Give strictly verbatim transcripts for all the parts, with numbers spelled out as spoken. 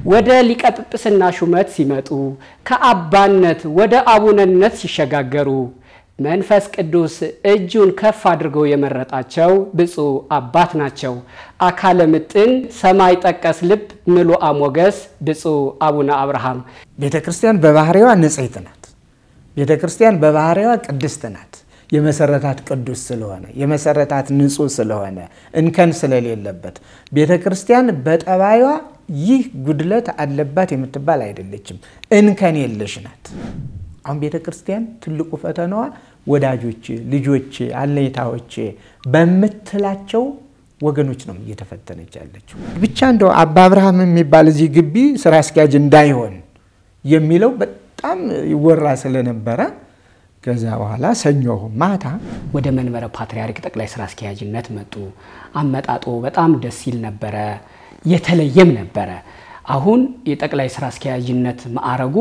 ወደ ሊቀ ጵጵስና ሹመት ሲመጡ ከአባነት ወደ አቡነነት ሲሸጋገሩ መንፈስ ቅዱስ እጁን ከፍ አድርገው የመረጣቸው ብፁዕ አባት ናቸው። አካለ ምጥን ሰማይ ጠቀስ ልብ ምሉአ ሞገስ ብፁዕ አቡነ አብርሃም። ቤተክርስቲያን በባህሪዋ ንጽሕት ናት። ቤተክርስቲያን በባህሪዋ ቅድስት ናት። የመሰረታት ቅዱስ ስለሆነ የመሰረታት ንጹህ ስለሆነ እንከን ስለሌለበት ቤተክርስቲያን በጠባይዋ ይህ ጉድለት አለባት የምትባል አይደለችም። እንከን የለሽ ናት። አሁን ቤተክርስቲያን ትልቁ ፈተናዋ ወዳጆቼ ልጆቼ አለይታዎቼ በመትላቸው ወገኖች ነው እየተፈተነች ያለችው። ብቻ እንደው አባ አብርሃም የሚባል እዚህ ግቢ ስራ አስኪያጅ እንዳይሆን የሚለው በጣም ይወራ ስለነበረ ከዛ በኋላ ሰኞ ማታ ወደ መንበረ ፓትርያርክ ጠቅላይ ስራ አስኪያጅነት መጡ። አመጣጦ በጣም ደስ ይል ነበር፣ የተለየም ነበር። አሁን የጠቅላይ ስራ አስኪያጅነት ማዕረጉ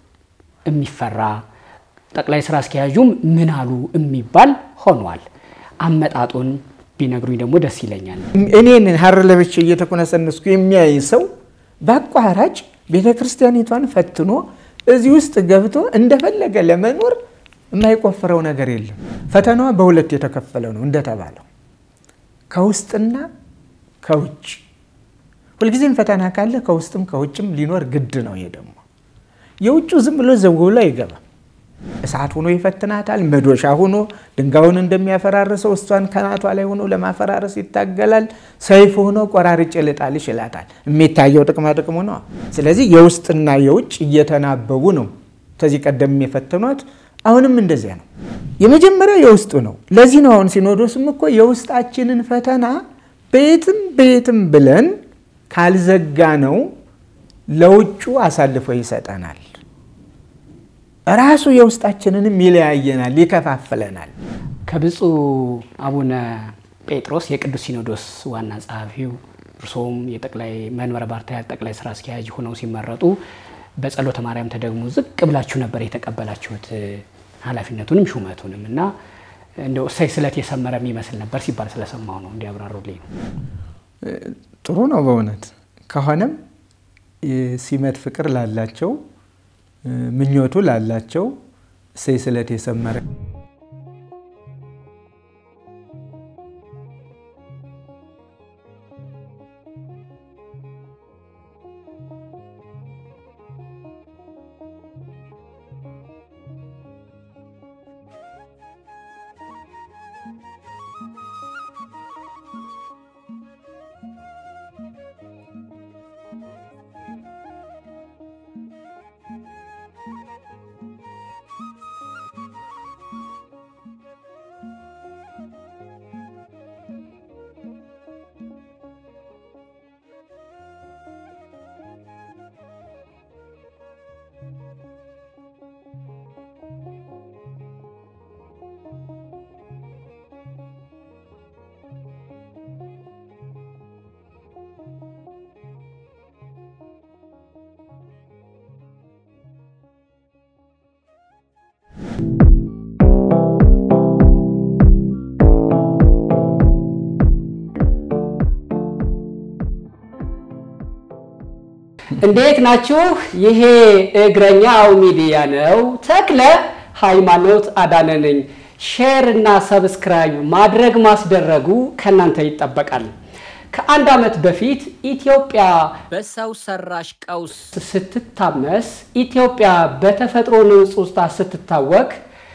የሚፈራ ጠቅላይ ስራ አስኪያጁም ምን አሉ የሚባል ሆኗል። አመጣጡን ቢነግሩኝ ደግሞ ደስ ይለኛል። እኔን ሀር ለብቻ እየተኮነሰነስኩ የሚያይ ሰው በአቋራጭ ቤተክርስቲያኒቷን ፈትኖ እዚህ ውስጥ ገብቶ እንደፈለገ ለመኖር የማይቆፍረው ነገር የለም። ፈተናው በሁለት የተከፈለ ነው እንደተባለው ከውስጥና ከውጭ። ሁልጊዜም ፈተና ካለ ከውስጥም ከውጭም ሊኖር ግድ ነው። ይደሞ የውጭ ዝም ብሎ ዘውሎ አይገባ። እሳት ሆኖ ይፈትናታል። መዶሻ ሆኖ ድንጋዩን እንደሚያፈራርሰው እሷን ከናቷ ላይ ሆኖ ለማፈራረስ ይታገላል። ሰይፍ ሆኖ ቆራርጬ ልጣልሽ ይላታል። የሚታየው ጥቅማ ጥቅሙ ነው። ስለዚህ የውስጥና የውጭ እየተናበቡ ነው። ከዚህ ቀደም የፈተኑት አሁንም እንደዚያ ነው። የመጀመሪያው የውስጡ ነው። ለዚህ ነው አሁን ሲኖዶስም እኮ የውስጣችንን ፈተና በየትም በየትም ብለን ካልዘጋ ነው ለውጩ አሳልፎ ይሰጠናል። ራሱ የውስጣችንንም ይለያየናል፣ ይከፋፍለናል። ከብፁዕ አቡነ ጴጥሮስ የቅዱስ ሲኖዶስ ዋና ጸሐፊው እርሶም የጠቅላይ መንበረ ፓትርያርክ ጠቅላይ ስራ አስኪያጅ ሆነው ሲመረጡ በጸሎተ ማርያም ተደግሞ ዝቅ ብላችሁ ነበር የተቀበላችሁት ኃላፊነቱንም ሹመቱንም እና እንደው እሰይ ስለት የሰመረ የሚመስል ነበር ሲባል ስለሰማው ነው እንዲያብራሩልኝ ነው። ጥሩ ነው በእውነት ከሆነም ሲመት ፍቅር ላላቸው ምኞቱ ላላቸው እሰይ ስለት የሰመረ እንዴት ናችሁ? ይሄ እግረኛው ሚዲያ ነው። ተክለ ሃይማኖት አዳነ ነኝ። ሼር እና ሰብስክራይብ ማድረግ ማስደረጉ ከናንተ ይጠበቃል። ከአንድ አመት በፊት ኢትዮጵያ በሰው ሰራሽ ቀውስ ስትታመስ ኢትዮጵያ በተፈጥሮ ንጹህታ ስትታወክ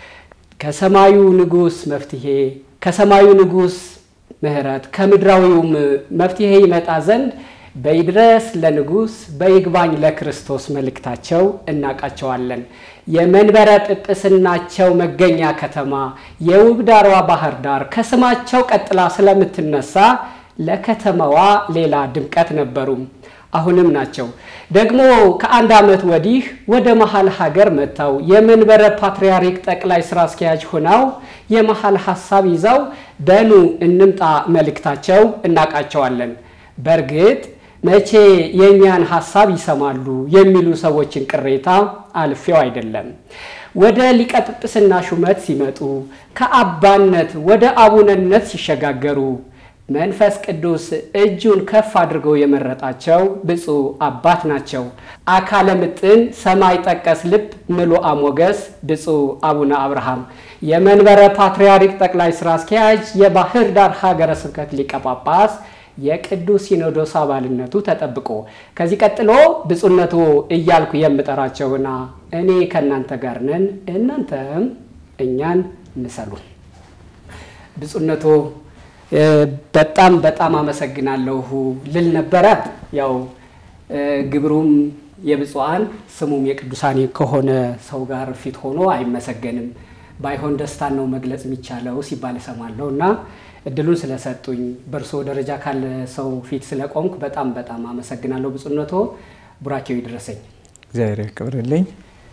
ከሰማዩ ንጉስ መፍትሄ ከሰማዩ ንጉስ ምህረት ከምድራዊው መፍትሄ ይመጣ ዘንድ በይድረስ ለንጉስ በይግባኝ ለክርስቶስ መልእክታቸው እናቃቸዋለን። የመንበረ ጵጵስናቸው መገኛ ከተማ የውብ ዳሯ ባህር ዳር ከስማቸው ቀጥላ ስለምትነሳ ለከተማዋ ሌላ ድምቀት ነበሩ፣ አሁንም ናቸው። ደግሞ ከአንድ አመት ወዲህ ወደ መሃል ሀገር መጣው የመንበረ ፓትርያርክ ጠቅላይ ስራ አስኪያጅ ሆነው የመሃል ሐሳብ ይዘው በኑ እንምጣ መልእክታቸው እናቃቸዋለን። በርግጥ መቼ የኛን ሐሳብ ይሰማሉ የሚሉ ሰዎችን ቅሬታ አልፈው አይደለም። ወደ ሊቀ ጵጵስና ሹመት ሲመጡ ከአባነት ወደ አቡነነት ሲሸጋገሩ መንፈስ ቅዱስ እጁን ከፍ አድርገው የመረጣቸው ብፁዕ አባት ናቸው። አካለ ምጥን ሰማይ ጠቀስ ልብ ምሉአ ሞገስ ብፁዕ አቡነ አብርሃም የመንበረ ፓትርያርክ ጠቅላይ ስራ አስኪያጅ የባህር ዳር ሀገረ ስብከት ሊቀ ጳጳስ የቅዱስ ሲኖዶስ አባልነቱ ተጠብቆ ከዚህ ቀጥሎ ብፁዕነቱ እያልኩ የምጠራቸውና እኔ ከናንተ ጋር ነን እናንተም እኛን ምሰሉን። ብፁዕነቱ በጣም በጣም አመሰግናለሁ ልል ነበረ። ያው ግብሩም የብፁዓን ስሙም የቅዱሳን ከሆነ ሰው ጋር ፊት ሆኖ አይመሰገንም፣ ባይሆን ደስታን ነው መግለጽ የሚቻለው ሲባል ሰማለሁና እድሉን ስለሰጡኝ በርሶ ደረጃ ካለ ሰው ፊት ስለቆምኩ በጣም በጣም አመሰግናለሁ። ብፁዕነቱ ቡራኬው ይድረሰኝ። እግዚአብሔር ይክብርልኝ።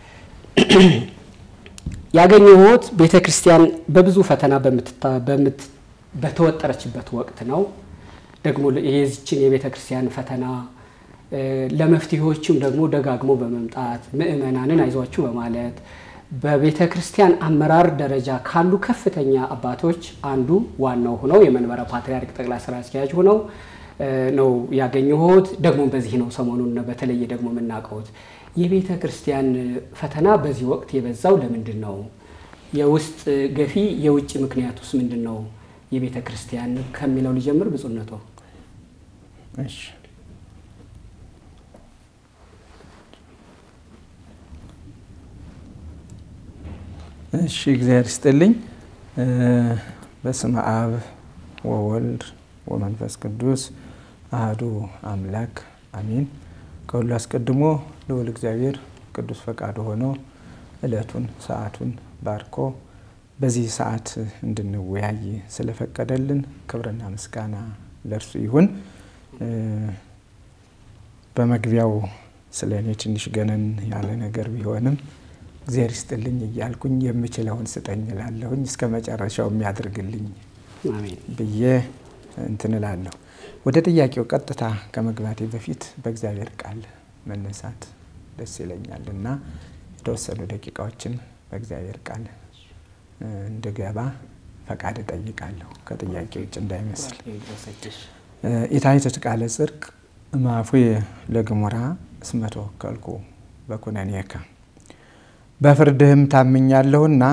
ያገኘሁት ቤተክርስቲያን በብዙ ፈተና በምትታ በምት በተወጠረችበት ወቅት ነው። ደግሞ የዚችን የቤተክርስቲያን ፈተና ለመፍትሄዎችም ደግሞ ደጋግሞ በመምጣት ምእመናንን አይዟችሁ በማለት በቤተክርስቲያን አመራር ደረጃ ካሉ ከፍተኛ አባቶች አንዱ ዋናው ሆነው የመንበረ ፓትርያርክ ጠቅላይ ስራ አስኪያጅ ሆነው ነው ያገኘሁት። ደግሞ በዚህ ነው ሰሞኑን በተለየ ደግሞ መናቀውት የቤተክርስቲያን ፈተና በዚህ ወቅት የበዛው ለምንድን ነው? የውስጥ ገፊ የውጭ ምክንያቱስ ምንድነው? የቤተክርስቲያን ከሚለው ሊጀምር ብፁዕነቱ። እሺ እሺ እግዚአብሔር ይስጥልኝ። በስመ አብ ወወልድ ወመንፈስ ቅዱስ አሐዱ አምላክ አሜን። ከሁሉ አስቀድሞ ልዑል እግዚአብሔር ቅዱስ ፈቃዱ ሆኖ ዕለቱን ሰዓቱን ባርኮ በዚህ ሰዓት እንድንወያይ ስለፈቀደልን ክብርና ምስጋና ለእርሱ ይሁን። በመግቢያው ስለኔ ትንሽ ገነን ያለ ነገር ቢሆንም እግዚአብሔር ይስጥልኝ እያልኩኝ የምችለውን ስጠኝ እላለሁኝ እስከ መጨረሻው የሚያደርግልኝ አሜን ብዬ እንትን እላለሁ። ወደ ጥያቄው ቀጥታ ከመግባቴ በፊት በእግዚአብሔር ቃል መነሳት ደስ ይለኛልና የተወሰኑ ደቂቃዎችን በእግዚአብሔር ቃል እንደገባ ፈቃድ እጠይቃለሁ። ከጥያቄው ውጭ እንዳይመስል። ኢታይት ቃለ ጽድቅ ማፉየ ለግሙራ እስመ ተወከልኩ በኩነኔከ በፍርድህም ታምኛለሁና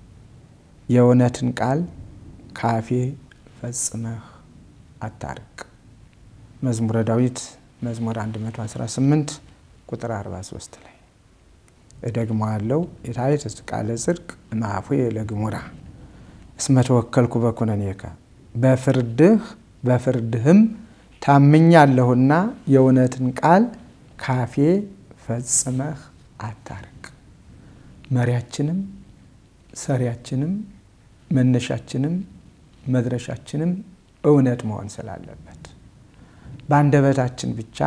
የእውነትን ቃል ካፌ ፈጽመህ አታርቅ። መዝሙረ ዳዊት መዝሙር አንድ መቶ አስራ ስምንት ቁጥር አርባ ሶስት ላይ እደግመዋለሁ። ኢታይት ቃለ ጽድቅ ማፉየ ለግሙራ እስመ ተወከልኩ በኩነኔከ በፍርድህ በፍርድህም ታምኛለሁና የእውነትን ቃል ካፌ ፈጽመህ አታርቅ። መሪያችንም ሰሪያችንም መነሻችንም መድረሻችንም እውነት መሆን ስላለበት በአንደበታችን ብቻ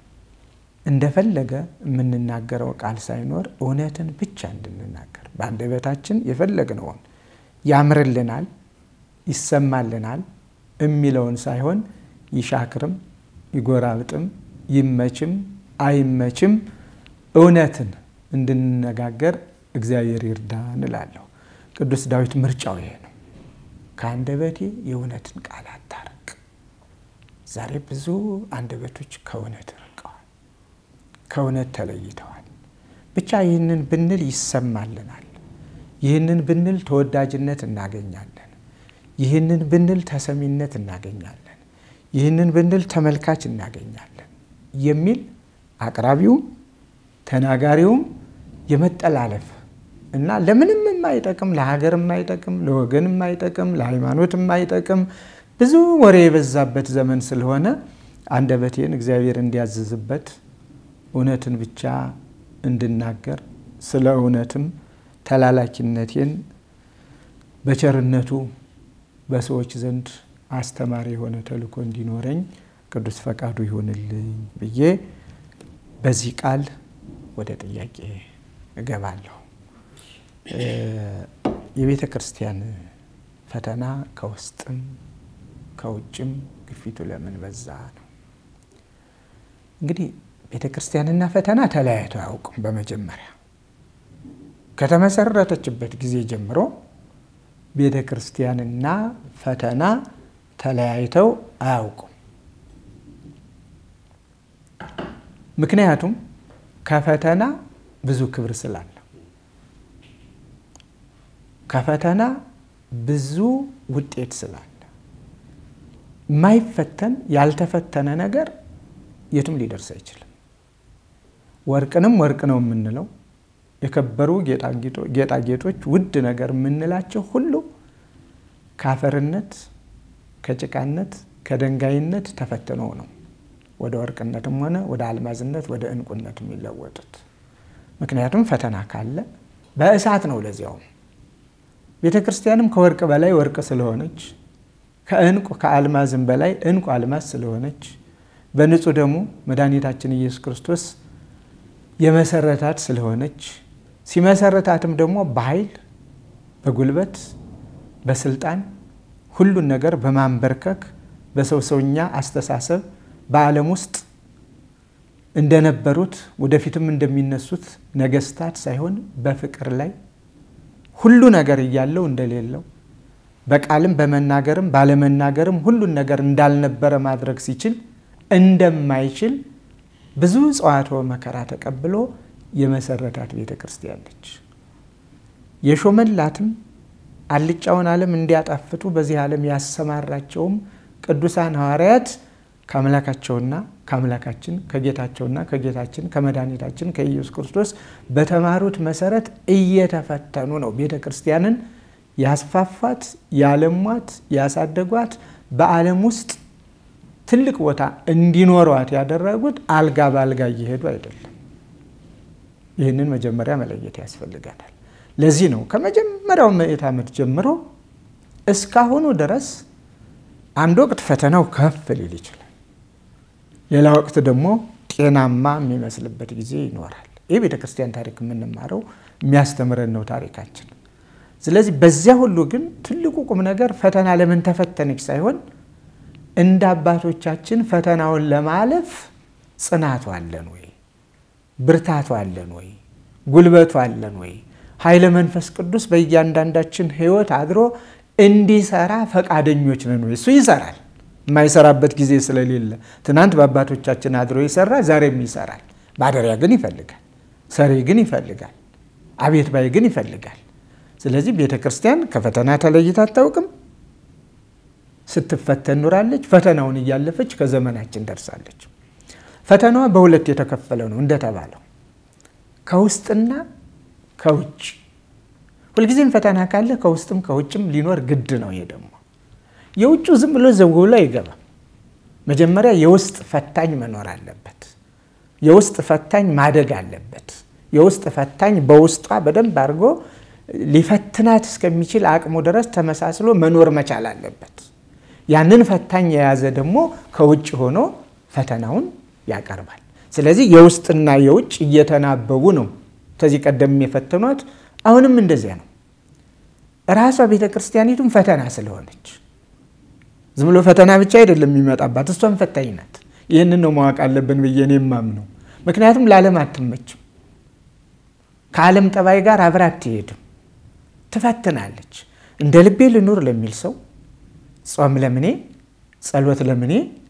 እንደፈለገ የምንናገረው ቃል ሳይኖር እውነትን ብቻ እንድንናገር በአንደበታችን የፈለግነውን ያምርልናል ይሰማልናል የሚለውን ሳይሆን ይሻክርም ይጎራብጥም ይመችም አይመችም እውነትን እንድንነጋገር እግዚአብሔር ይርዳን እላለሁ። ቅዱስ ዳዊት ምርጫው ይሄ ነው። ከአንደበቴ የእውነትን ቃል አታርቅ። ዛሬ ብዙ አንደበቶች ከእውነት ርቀዋል፣ ከእውነት ተለይተዋል። ብቻ ይህንን ብንል ይሰማልናል፣ ይህንን ብንል ተወዳጅነት እናገኛለን፣ ይህንን ብንል ተሰሚነት እናገኛለን፣ ይህንን ብንል ተመልካች እናገኛለን የሚል አቅራቢውም ተናጋሪውም የመጠላለፍ እና ለምንም የማይጠቅም ለሀገር የማይጠቅም ለወገን የማይጠቅም ለሃይማኖት የማይጠቅም ብዙ ወሬ የበዛበት ዘመን ስለሆነ አንደበቴን እግዚአብሔር እንዲያዝዝበት እውነትን ብቻ እንድናገር ስለ እውነትም ተላላኪነቴን በቸርነቱ በሰዎች ዘንድ አስተማሪ የሆነ ተልእኮ እንዲኖረኝ ቅዱስ ፈቃዱ ይሁንልኝ ብዬ በዚህ ቃል ወደ ጥያቄ እገባለሁ። የቤተ ክርስቲያን ፈተና ከውስጥም ከውጭም ግፊቱ ለምን በዛ ነው? እንግዲህ ቤተ ክርስቲያንና ፈተና ተለያይተው አያውቁም። በመጀመሪያ ከተመሰረተችበት ጊዜ ጀምሮ ቤተ ክርስቲያንና ፈተና ተለያይተው አያውቁም። ምክንያቱም ከፈተና ብዙ ክብር ስላለ፣ ከፈተና ብዙ ውጤት ስላለ፣ ማይፈተን ያልተፈተነ ነገር የትም ሊደርስ አይችልም። ወርቅንም ወርቅ ነው የምንለው የከበሩ ጌጣጌጦች ውድ ነገር የምንላቸው ሁሉ ካፈርነት፣ ከጭቃነት፣ ከድንጋይነት ተፈትነው ነው ወደ ወርቅነትም ሆነ ወደ አልማዝነት ወደ እንቁነት የሚለወጡት። ምክንያቱም ፈተና ካለ በእሳት ነው። ለዚያው ቤተክርስቲያንም ከወርቅ በላይ ወርቅ ስለሆነች፣ ከእንቁ ከአልማዝም በላይ እንቁ አልማዝ ስለሆነች፣ በንጹህ ደሙ መድኃኒታችን ኢየሱስ ክርስቶስ የመሰረታት ስለሆነች፣ ሲመሰረታትም ደግሞ በኃይል በጉልበት በስልጣን ሁሉን ነገር በማንበርከክ በሰው ሰውኛ አስተሳሰብ በዓለም ውስጥ እንደነበሩት ወደፊትም እንደሚነሱት ነገስታት ሳይሆን በፍቅር ላይ ሁሉ ነገር እያለው እንደሌለው በቃልም በመናገርም ባለመናገርም ሁሉን ነገር እንዳልነበረ ማድረግ ሲችል እንደማይችል ብዙ ጸዋትወ መከራ ተቀብሎ የመሰረታት ቤተክርስቲያን ነች። የሾመላትም አልጫውን ዓለም እንዲያጣፍጡ በዚህ ዓለም ያሰማራቸውም ቅዱሳን ሐዋርያት ከአምላካቸውና ከአምላካችን ከጌታቸውና ከጌታችን ከመድኃኒታችን ከኢየሱስ ክርስቶስ በተማሩት መሰረት እየተፈተኑ ነው ቤተክርስቲያንን ያስፋፋት፣ ያለሟት፣ ያሳደጓት፣ በዓለም ውስጥ ትልቅ ቦታ እንዲኖሯት ያደረጉት አልጋ ባልጋ እየሄዱ አይደለም። ይህንን መጀመሪያ መለየት ያስፈልጋል። ለዚህ ነው ከመጀመሪያው ምዕተ ዓመት ጀምሮ እስካሁኑ ድረስ አንድ ወቅት ፈተናው ከፍ ሊል ይችላል፣ ሌላ ወቅት ደግሞ ጤናማ የሚመስልበት ጊዜ ይኖራል። ይህ ቤተክርስቲያን ታሪክ የምንማረው የሚያስተምረን ነው ታሪካችን። ስለዚህ በዚያ ሁሉ ግን ትልቁ ቁም ነገር ፈተና ለምን ተፈተነች ሳይሆን እንደ አባቶቻችን ፈተናውን ለማለፍ ጽናቱ አለን ወይ? ብርታቱ አለን ወይ? ጉልበቱ አለን ወይ? ኃይለ መንፈስ ቅዱስ በእያንዳንዳችን ሕይወት አድሮ እንዲሰራ ፈቃደኞች ነን ወይ? እሱ ይሰራል፣ የማይሰራበት ጊዜ ስለሌለ። ትናንት በአባቶቻችን አድሮ ይሰራ፣ ዛሬም ይሰራል። ባደሪያ ግን ይፈልጋል፣ ሰሪ ግን ይፈልጋል፣ አቤት ባይ ግን ይፈልጋል። ስለዚህ ቤተክርስቲያን ከፈተና ተለይታ አታውቅም። ስትፈተን ኖራለች። ፈተናውን እያለፈች ከዘመናችን ደርሳለች። ፈተናዋ በሁለት የተከፈለ ነው እንደተባለው ከውስጥና ከውጭ። ሁልጊዜም ፈተና ካለ ከውስጥም ከውጭም ሊኖር ግድ ነው። ይሄ ደግሞ የውጭ ዝም ብሎ ዘውጎ ላይ አይገባም። መጀመሪያ የውስጥ ፈታኝ መኖር አለበት። የውስጥ ፈታኝ ማደግ አለበት። የውስጥ ፈታኝ በውስጧ በደንብ አድርጎ ሊፈትናት እስከሚችል አቅሙ ድረስ ተመሳስሎ መኖር መቻል አለበት። ያንን ፈታኝ የያዘ ደግሞ ከውጭ ሆኖ ፈተናውን ያቀርባል። ስለዚህ የውስጥና የውጭ እየተናበቡ ነው ከዚህ ቀደም የፈተኗት። አሁንም እንደዚያ ነው። ራሷ ቤተክርስቲያኒቱም ፈተና ስለሆነች ዝም ብሎ ፈተና ብቻ አይደለም የሚመጣባት፣ እሷም ፈታኝ ናት። ይህንን ነው ማወቅ አለብን ብዬ እኔ የማምነው። ምክንያቱም ለዓለም አትመችም፣ ከዓለም ጠባይ ጋር አብራ አትሄድም፣ ትፈትናለች። እንደ ልቤ ልኑር ለሚል ሰው ጾም ለምኔ፣ ጸሎት ለምኔ፣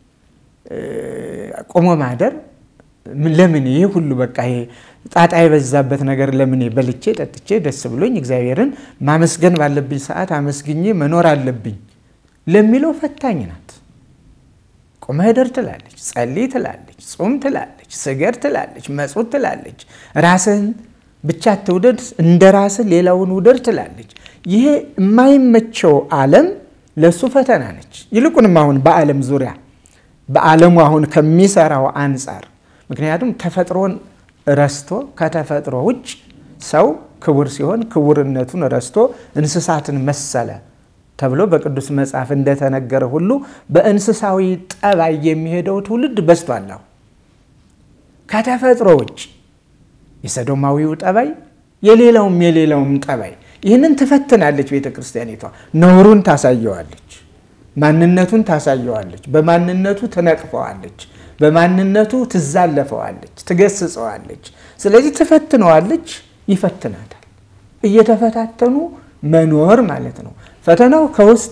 ቆሞ ማደር ለምኔ፣ ይህ ሁሉ በቃ ይሄ ጣጣ የበዛበት ነገር ለምኔ በልቼ ጠጥቼ ደስ ብሎኝ እግዚአብሔርን ማመስገን ባለብኝ ሰዓት አመስግኜ መኖር አለብኝ ለሚለው ፈታኝ ናት። ቆመ ሄደር ትላለች፣ ጸልይ ትላለች፣ ጾም ትላለች፣ ስገድ ትላለች፣ መጽውት ትላለች፣ ራስህን ብቻ ትውደድ እንደ ራስህ ሌላውን ውደድ ትላለች። ይሄ የማይመቸው ዓለም ለሱ ፈተና ነች። ይልቁንም አሁን በዓለም ዙሪያ በዓለሙ አሁን ከሚሰራው አንፃር ምክንያቱም ተፈጥሮን ረስቶ ከተፈጥሮ ውጭ ሰው ክቡር ሲሆን ክቡርነቱን ረስቶ እንስሳትን መሰለ ተብሎ በቅዱስ መጽሐፍ እንደተነገረ ሁሉ በእንስሳዊ ጠባይ የሚሄደው ትውልድ በዝቷል። ከተፈጥሮ ውጭ የሰዶማዊው ጠባይ የሌላውም የሌላውም ጠባይ ይህንን ትፈትናለች ቤተክርስቲያኒቷ። ነውሩን ታሳየዋለች፣ ማንነቱን ታሳየዋለች፣ በማንነቱ ትነቅፈዋለች፣ በማንነቱ ትዛለፈዋለች፣ ትገስጸዋለች። ስለዚህ ትፈትነዋለች፣ ይፈትናታል። እየተፈታተኑ መኖር ማለት ነው። ፈተናው ከውስጥም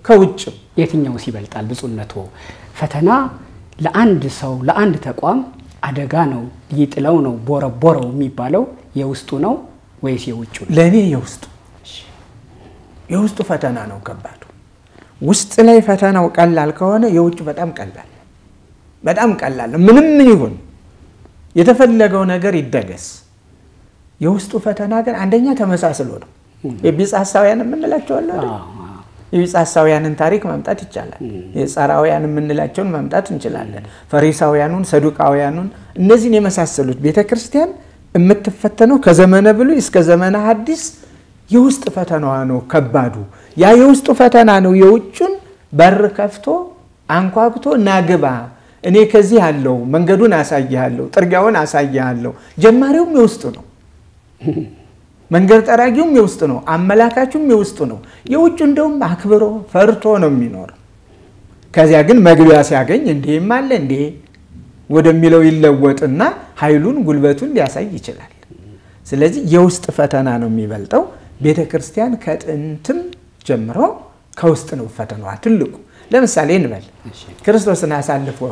ከውጭ የትኛውስ ይበልጣል ብፁዕነቶ? ፈተና ለአንድ ሰው ለአንድ ተቋም አደጋ ነው ይጥለው ነው ቦረቦረው የሚባለው የውስጡ ነው ወይስ የውጭ ነው? ለኔ የውስጡ የውስጡ ፈተና ነው ከባዱ። ውስጥ ላይ ፈተናው ቀላል ከሆነ የውጭ በጣም ቀላል በጣም ቀላል ምንም ይሁን የተፈለገው ነገር ይደገስ። የውስጡ ፈተና ግን አንደኛ ተመሳስሎ ነው። የቢጽ ሐሳውያን የምንላቸው አለ አይደል? የቢጽ ሐሳውያንን ታሪክ ማምጣት ይቻላል። የጻራውያን የምንላቸውን ማምጣት እንችላለን። ፈሪሳውያኑን፣ ሰዱቃውያኑን እነዚህን የመሳሰሉት ቤተክርስቲያን የምትፈተነው ከዘመነ ብሉይ እስከ ዘመነ ሐዲስ የውስጥ ፈተናዋ ነው ከባዱ። ያ የውስጡ ፈተና ነው የውጭን በር ከፍቶ አንኳኩቶ ናግባ እኔ ከዚህ ያለው መንገዱን አሳያለሁ ጥርጊያውን አሳያለሁ። ጀማሪውም የውስጡ ነው። መንገድ ጠራጊውም የውስጥ ነው። አመላካቹም የውስጥ ነው። የውጭ እንደውም አክብሮ ፈርቶ ነው የሚኖር። ከዚያ ግን መግቢያ ሲያገኝ እንዴም አለ እንዴ ወደሚለው ይለወጥና ኃይሉን ጉልበቱን ሊያሳይ ይችላል። ስለዚህ የውስጥ ፈተና ነው የሚበልጠው። ቤተክርስቲያን ከጥንትም ጀምሮ ከውስጥ ነው ፈተናዋ ትልቁ። ለምሳሌ እንበል ክርስቶስን አሳልፎ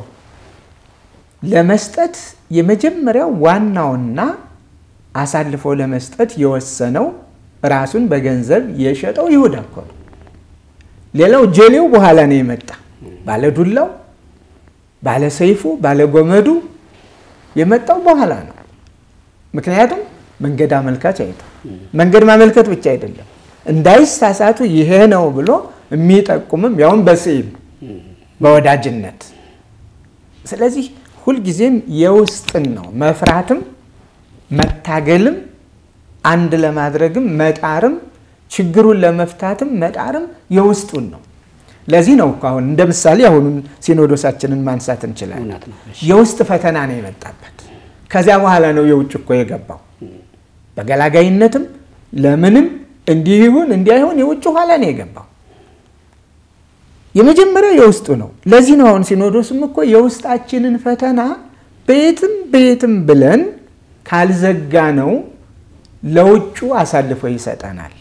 ለመስጠት የመጀመሪያው ዋናውና አሳልፎ ለመስጠት የወሰነው ራሱን በገንዘብ የሸጠው ይሁዳ እኮ ነው። ሌላው ጀሌው በኋላ ነው የመጣ። ባለ ዱላው፣ ባለ ሰይፉ፣ ባለ ጎመዱ የመጣው በኋላ ነው። ምክንያቱም መንገድ አመልካች አይደለም። መንገድ ማመልከት ብቻ አይደለም እንዳይሳሳቱ ይሄ ነው ብሎ የሚጠቁምም ያውን በስዕል በወዳጅነት። ስለዚህ ሁሉ ጊዜም የውስጥን ነው መፍራትም መታገልም አንድ ለማድረግም መጣርም ችግሩን ለመፍታትም መጣርም የውስጡን ነው። ለዚህ ነው አሁን እንደ ምሳሌ አሁን ሲኖዶሳችንን ማንሳት እንችላለን። የውስጥ ፈተና ነው የመጣበት። ከዚያ በኋላ ነው የውጭ እኮ የገባው። በገላጋይነትም ለምንም እንዲሁን እንዲያይሆን የውጭ ኋላ ነው የገባው። የመጀመሪያው የውስጡ ነው። ለዚህ ነው አሁን ሲኖዶስም እኮ የውስጣችንን ፈተና በየትም በየትም ብለን ካልዘጋ ነው ለውጩ አሳልፎ ይሰጠናል።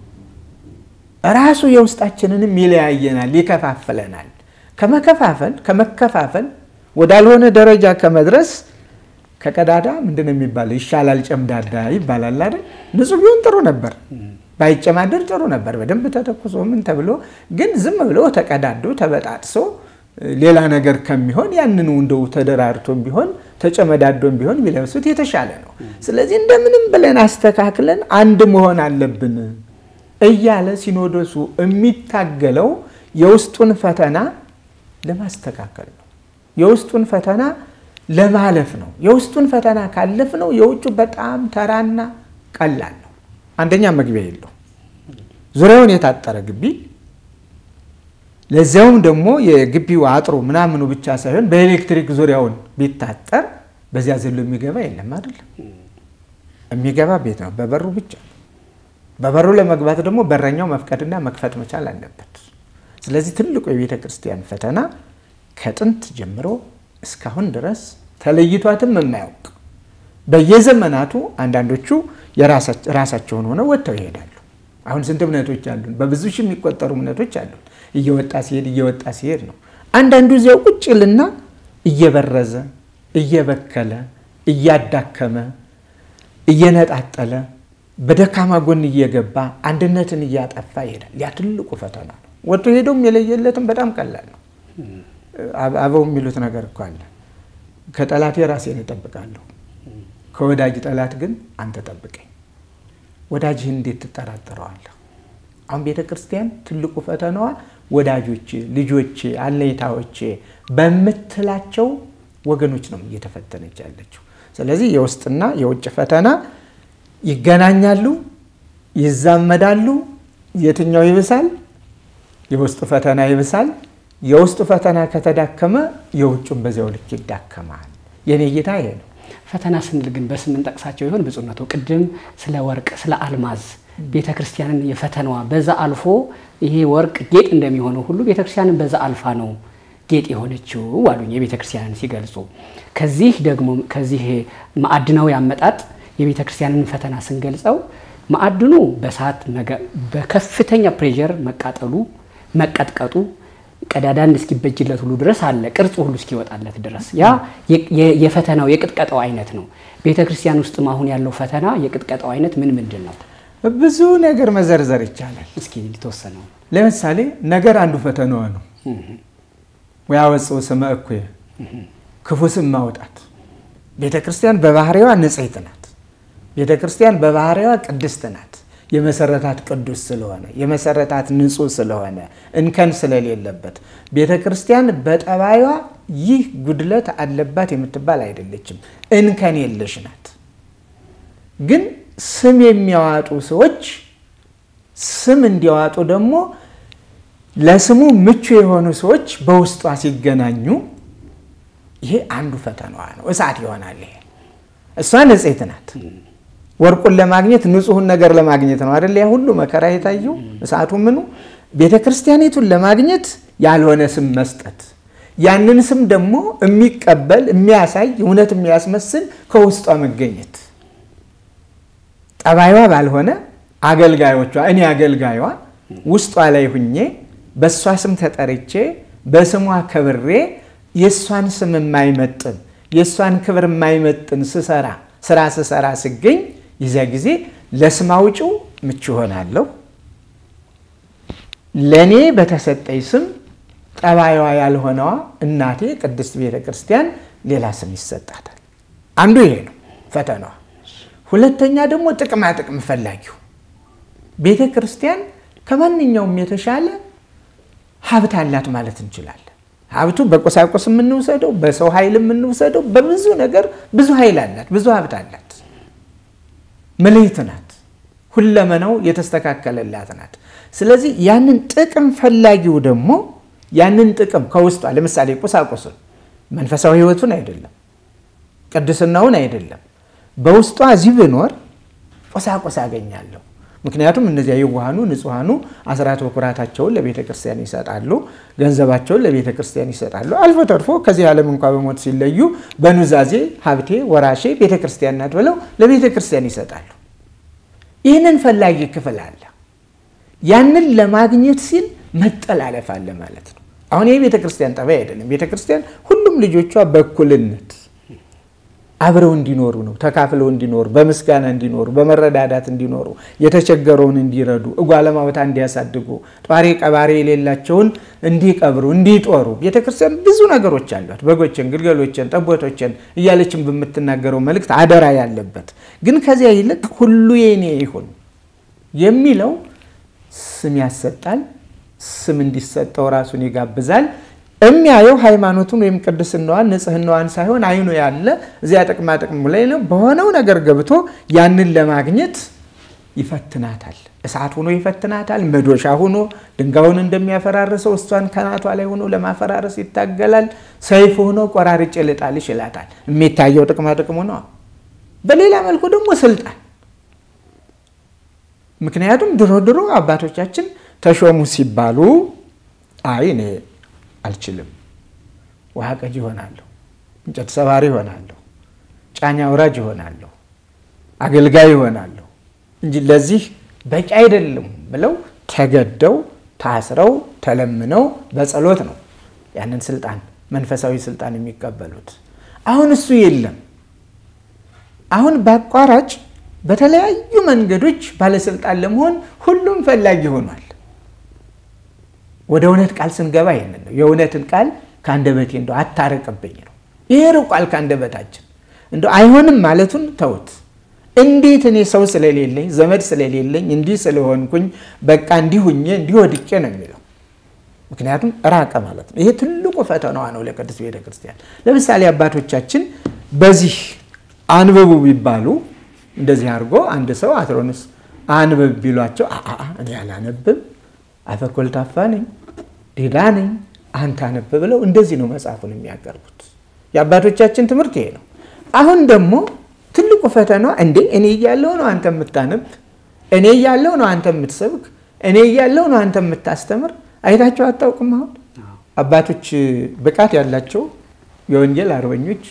ራሱ የውስጣችንንም ይለያየናል፣ ይከፋፍለናል። ከመከፋፈል ከመከፋፈል ወዳልሆነ ደረጃ ከመድረስ ከቀዳዳ ምንድነው የሚባለው ይሻላል ጨምዳዳ ይባላል አይደል? ንጹህ ቢሆን ጥሩ ነበር፣ ባይጨማደር ጥሩ ነበር። በደንብ ተተኩሶ ምን ተብሎ ግን ዝም ብሎ ተቀዳዶ ተበጣጥሶ ሌላ ነገር ከሚሆን ያንኑ እንደው ተደራርቶም ቢሆን ተጨመዳዶም ቢሆን ቢለብሱት የተሻለ ነው። ስለዚህ እንደምንም ብለን አስተካክለን አንድ መሆን አለብን እያለ ሲኖዶሱ የሚታገለው የውስጡን ፈተና ለማስተካከል ነው። የውስጡን ፈተና ለማለፍ ነው። የውስጡን ፈተና ካለፍ ነው የውጩ በጣም ተራና ቀላል ነው። አንደኛ መግቢያ የለው ዙሪያውን የታጠረ ግቢ ለዚያውም ደግሞ የግቢው አጥሩ ምናምኑ ብቻ ሳይሆን በኤሌክትሪክ ዙሪያውን ቢታጠር በዚያ ዘሎ የሚገባ የለም አይደል? የሚገባ ቤት ነው በበሩ ብቻ። በበሩ ለመግባት ደግሞ በረኛው መፍቀድና መክፈት መቻል አለበት። ስለዚህ ትልቁ የቤተ ክርስቲያን ፈተና ከጥንት ጀምሮ እስካሁን ድረስ ተለይቷትም የማያውቅ በየዘመናቱ አንዳንዶቹ የራሳቸውን ሆነው ወጥተው ይሄዳሉ። አሁን ስንት እምነቶች አሉን? በብዙ ሺህ የሚቆጠሩ እምነቶች አሉን። እየወጣ ሲሄድ እየወጣ ሲሄድ ነው። አንዳንዱ እዚያው ቁጭልና እየበረዘ እየበከለ እያዳከመ እየነጣጠለ በደካማ ጎን እየገባ አንድነትን እያጠፋ ይሄዳል። ያ ትልቁ ፈተና ነው። ወጥቶ ሄዶም የለየለትም በጣም ቀላል ነው። አበው የሚሉት ነገር እኮ አለ። ከጠላቴ ራሴን እጠብቃለሁ፣ ከወዳጅ ጠላት ግን አንተ ጠብቀኝ። ወዳጅህን እንዴት ትጠራጠረዋለህ? አሁን ቤተ ክርስቲያን ትልቁ ፈተናዋ ወዳጆቼ፣ ልጆቼ፣ አለይታዎቼ በመትላቸው ወገኖች ነው እየተፈተነች ያለችው። ስለዚህ የውስጥና የውጭ ፈተና ይገናኛሉ፣ ይዛመዳሉ። የትኛው ይብሳል? የውስጡ ፈተና ይብሳል። የውስጡ ፈተና ከተዳከመ የውጭም በዚያው ልክ ይዳከማል። የኔ ጌታ ይሄ ነው። ፈተና ስንል ግን በስምን ጠቅሳቸው ይሆን ብፁዕነቱ? ቅድም ስለ ወርቅ ስለ አልማዝ ቤተክርስቲያንን የፈተናዋ በዛ አልፎ ይሄ ወርቅ ጌጥ እንደሚሆነው ሁሉ ቤተክርስቲያንን በዛ አልፋ ነው ጌጥ የሆነችው አሉኝ የቤተክርስቲያንን ሲገልጹ። ከዚህ ደግሞ ከዚህ ማዕድናዊ አመጣጥ የቤተክርስቲያንን ፈተና ስንገልጸው ማዕድኑ በሳት በከፍተኛ ፕሬሸር መቃጠሉ መቀጥቀጡ ቀዳዳን እስኪበጅለት ሁሉ ድረስ አለ ቅርጹ ሁሉ እስኪወጣለት ድረስ ያ የፈተናው የቅጥቀጣው አይነት ነው ቤተክርስቲያን ውስጥ ማሁን ያለው ፈተና የቅጥቀጣው አይነት ምን ምንድነው ብዙ ነገር መዘርዘር ይቻላል እስኪ ልትወሰነው ለምሳሌ ነገር አንዱ ፈተናው ነው ወያወጽው ሰማእኩ ክፉ ስም ማውጣት ቤተክርስቲያን በባህሪዋ ንጽሕት ናት ቤተክርስቲያን በባህሪዋ ቅድስት ናት የመሰረታት ቅዱስ ስለሆነ የመሰረታት ንጹህ ስለሆነ እንከን ስለሌለበት ቤተክርስቲያን በጠባይዋ ይህ ጉድለት አለባት የምትባል አይደለችም እንከን የለሽ ናት ግን ስም የሚያዋጡ ሰዎች ስም እንዲያዋጡ ደግሞ ለስሙ ምቹ የሆኑ ሰዎች በውስጧ ሲገናኙ ይሄ አንዱ ፈተናዋ ነው እሳት ይሆናል ይሄ እሷ ንጽሕት ናት ወርቁን ለማግኘት ንጹህን ነገር ለማግኘት ነው አይደል ያ ሁሉ መከራ የታየው እሳቱ ምኑ ቤተክርስቲያኒቱን ለማግኘት ያልሆነ ስም መስጠት ያንን ስም ደግሞ የሚቀበል የሚያሳይ እውነት የሚያስመስል ከውስጧ መገኘት ጠባይዋ ባልሆነ አገልጋዮቿ እኔ አገልጋይዋ ውስጧ ላይ ሁኜ በሷ ስም ተጠርቼ በስሟ ከብሬ የሷን ስም የማይመጥን የሷን ክብር የማይመጥን ስሰራ ስራ ስሰራ ሲገኝ ይዛ ጊዜ ለስማውጪው ምቹ ሆናለሁ ለኔ በተሰጠኝ ስም ጠባይዋ ያልሆነዋ እናቴ ቅድስት ቤተክርስቲያን ሌላ ስም ይሰጣታል አንዱ ይሄ ነው ፈተናዋ ሁለተኛ ደግሞ ጥቅማ ጥቅም ፈላጊው ቤተክርስቲያን ከማንኛውም የተሻለ ሀብት አላት ማለት እንችላለን ሀብቱ በቁሳቁስ ምንውሰደው በሰው ኃይል ምንውሰደው በብዙ ነገር ብዙ ኃይል አላት ብዙ ሀብት አላት መልእክት ናት ሁለመናው የተስተካከለላት ናት ስለዚህ ያንን ጥቅም ፈላጊው ደግሞ ያንን ጥቅም ከውስጧ ለምሳሌ ቁሳቁስን መንፈሳዊ ህይወቱን አይደለም ቅድስናውን አይደለም በውስጧ እዚህ ብኖር ቁሳቁስ አገኛለሁ ምክንያቱም እነዚያ የዋሃኑ ንጹሃኑ አስራት ወኩራታቸውን ለቤተክርስቲያን ይሰጣሉ ገንዘባቸውን ለቤተክርስቲያን ይሰጣሉ አልፎ ተርፎ ከዚህ ዓለም እንኳን በሞት ሲለዩ በኑዛዜ ሀብቴ ወራሼ ቤተክርስቲያን ናት ብለው ለቤተክርስቲያን ይሰጣሉ ይህንን ፈላጊ ክፍል አለ ያንን ለማግኘት ሲል መጠላለፍ አለ ማለት ነው አሁን ይሄ ቤተክርስቲያን ጠባይ አይደለም ቤተክርስቲያን ሁሉም ልጆቿ በእኩልነት አብረው እንዲኖሩ ነው ተካፍለው እንዲኖሩ በመስጋና እንዲኖሩ በመረዳዳት እንዲኖሩ የተቸገረውን እንዲረዱ እጓለማውታ እንዲያሳድጉ ጧሪ ቀባሪ የሌላቸውን እንዲቀብሩ እንዲጦሩ ቤተክርስቲያን ብዙ ነገሮች አሏት በጎችን ግልገሎችን ጠቦቶችን እያለችን በመተናገረው መልእክት አደራ ያለበት ግን ከዚያ ይልቅ ሁሉ የኔ ይሁን የሚለው ስም ያሰጣል ስም እንዲሰጠው ራሱን ይጋብዛል የሚያየው ሃይማኖቱን ወይም ቅድስናዋን ንጽህናዋን ሳይሆን አይኑ ያለ እዚያ ጥቅማ ጥቅም ላይ ነው በሆነው ነገር ገብቶ ያንን ለማግኘት ይፈትናታል እሳት ሆኖ ይፈትናታል መዶሻ ሆኖ ድንጋዩን እንደሚያፈራርሰው እሷን ከናቷ ላይ ሆኖ ለማፈራረስ ይታገላል ሰይፍ ሆኖ ቆራርጬ ልጣልሽ ይላታል የሚታየው ጥቅማ ጥቅሙ ነው በሌላ መልኩ ደግሞ ስልጣን ምክንያቱም ድሮ ድሮ አባቶቻችን ተሾሙ ሲባሉ አይ እኔ አልችልም ውሃ ቀጂ ሆናለሁ እንጨት ሰባሪ ሆናለሁ ጫኛ ወራጅ ሆናለሁ አገልጋይ ሆናለሁ እንጂ ለዚህ በቂ አይደለም ብለው ተገደው ታስረው ተለምነው በጸሎት ነው ያንን ስልጣን መንፈሳዊ ስልጣን የሚቀበሉት አሁን እሱ የለም አሁን በአቋራጭ በተለያዩ መንገዶች ባለስልጣን ለመሆን ሁሉም ፈላጊ ሆኗል ወደ እውነት ቃል ስንገባ ይሄንን ነው የእውነትን ቃል ካንደበቴ እንደው አታረቀብኝ ነው ይሄ ቃል ካንደበታችን እንደው አይሆንም ማለቱን ተውት እንዴት እኔ ሰው ስለሌለኝ ዘመድ ስለሌለኝ እንዲ ስለሆንኩኝ በቃ እንዲሁኝ እንዲወድቄ ነው የሚለው ምክንያቱም ራቀ ማለት ነው ይሄ ትልቁ ፈተናዋ ነው ለቅድስት ቤተክርስቲያን ለምሳሌ አባቶቻችን በዚህ አንበቡ ቢባሉ እንደዚህ አርጎ አንድ ሰው አትሮንስ አንበብ ቢሏቸው አአ እኔ አላነብም አፈኮልታፋ ነኝ ዲዳ ነኝ አንተ አነብ ብለው እንደዚህ ነው መጽሐፉን የሚያቀርቡት የአባቶቻችን ትምህርት ይሄ ነው አሁን ደግሞ ትልቁ ፈተና እንዴ እኔ ያለው ነው አንተ የምታነብ እኔ ያለው ነው አንተ የምትሰብክ እኔ ያለው ነው አንተ የምታስተምር አይታችሁ አጣውቁም አሁን አባቶች በቃት ያላቸው የወንጌል አርበኞች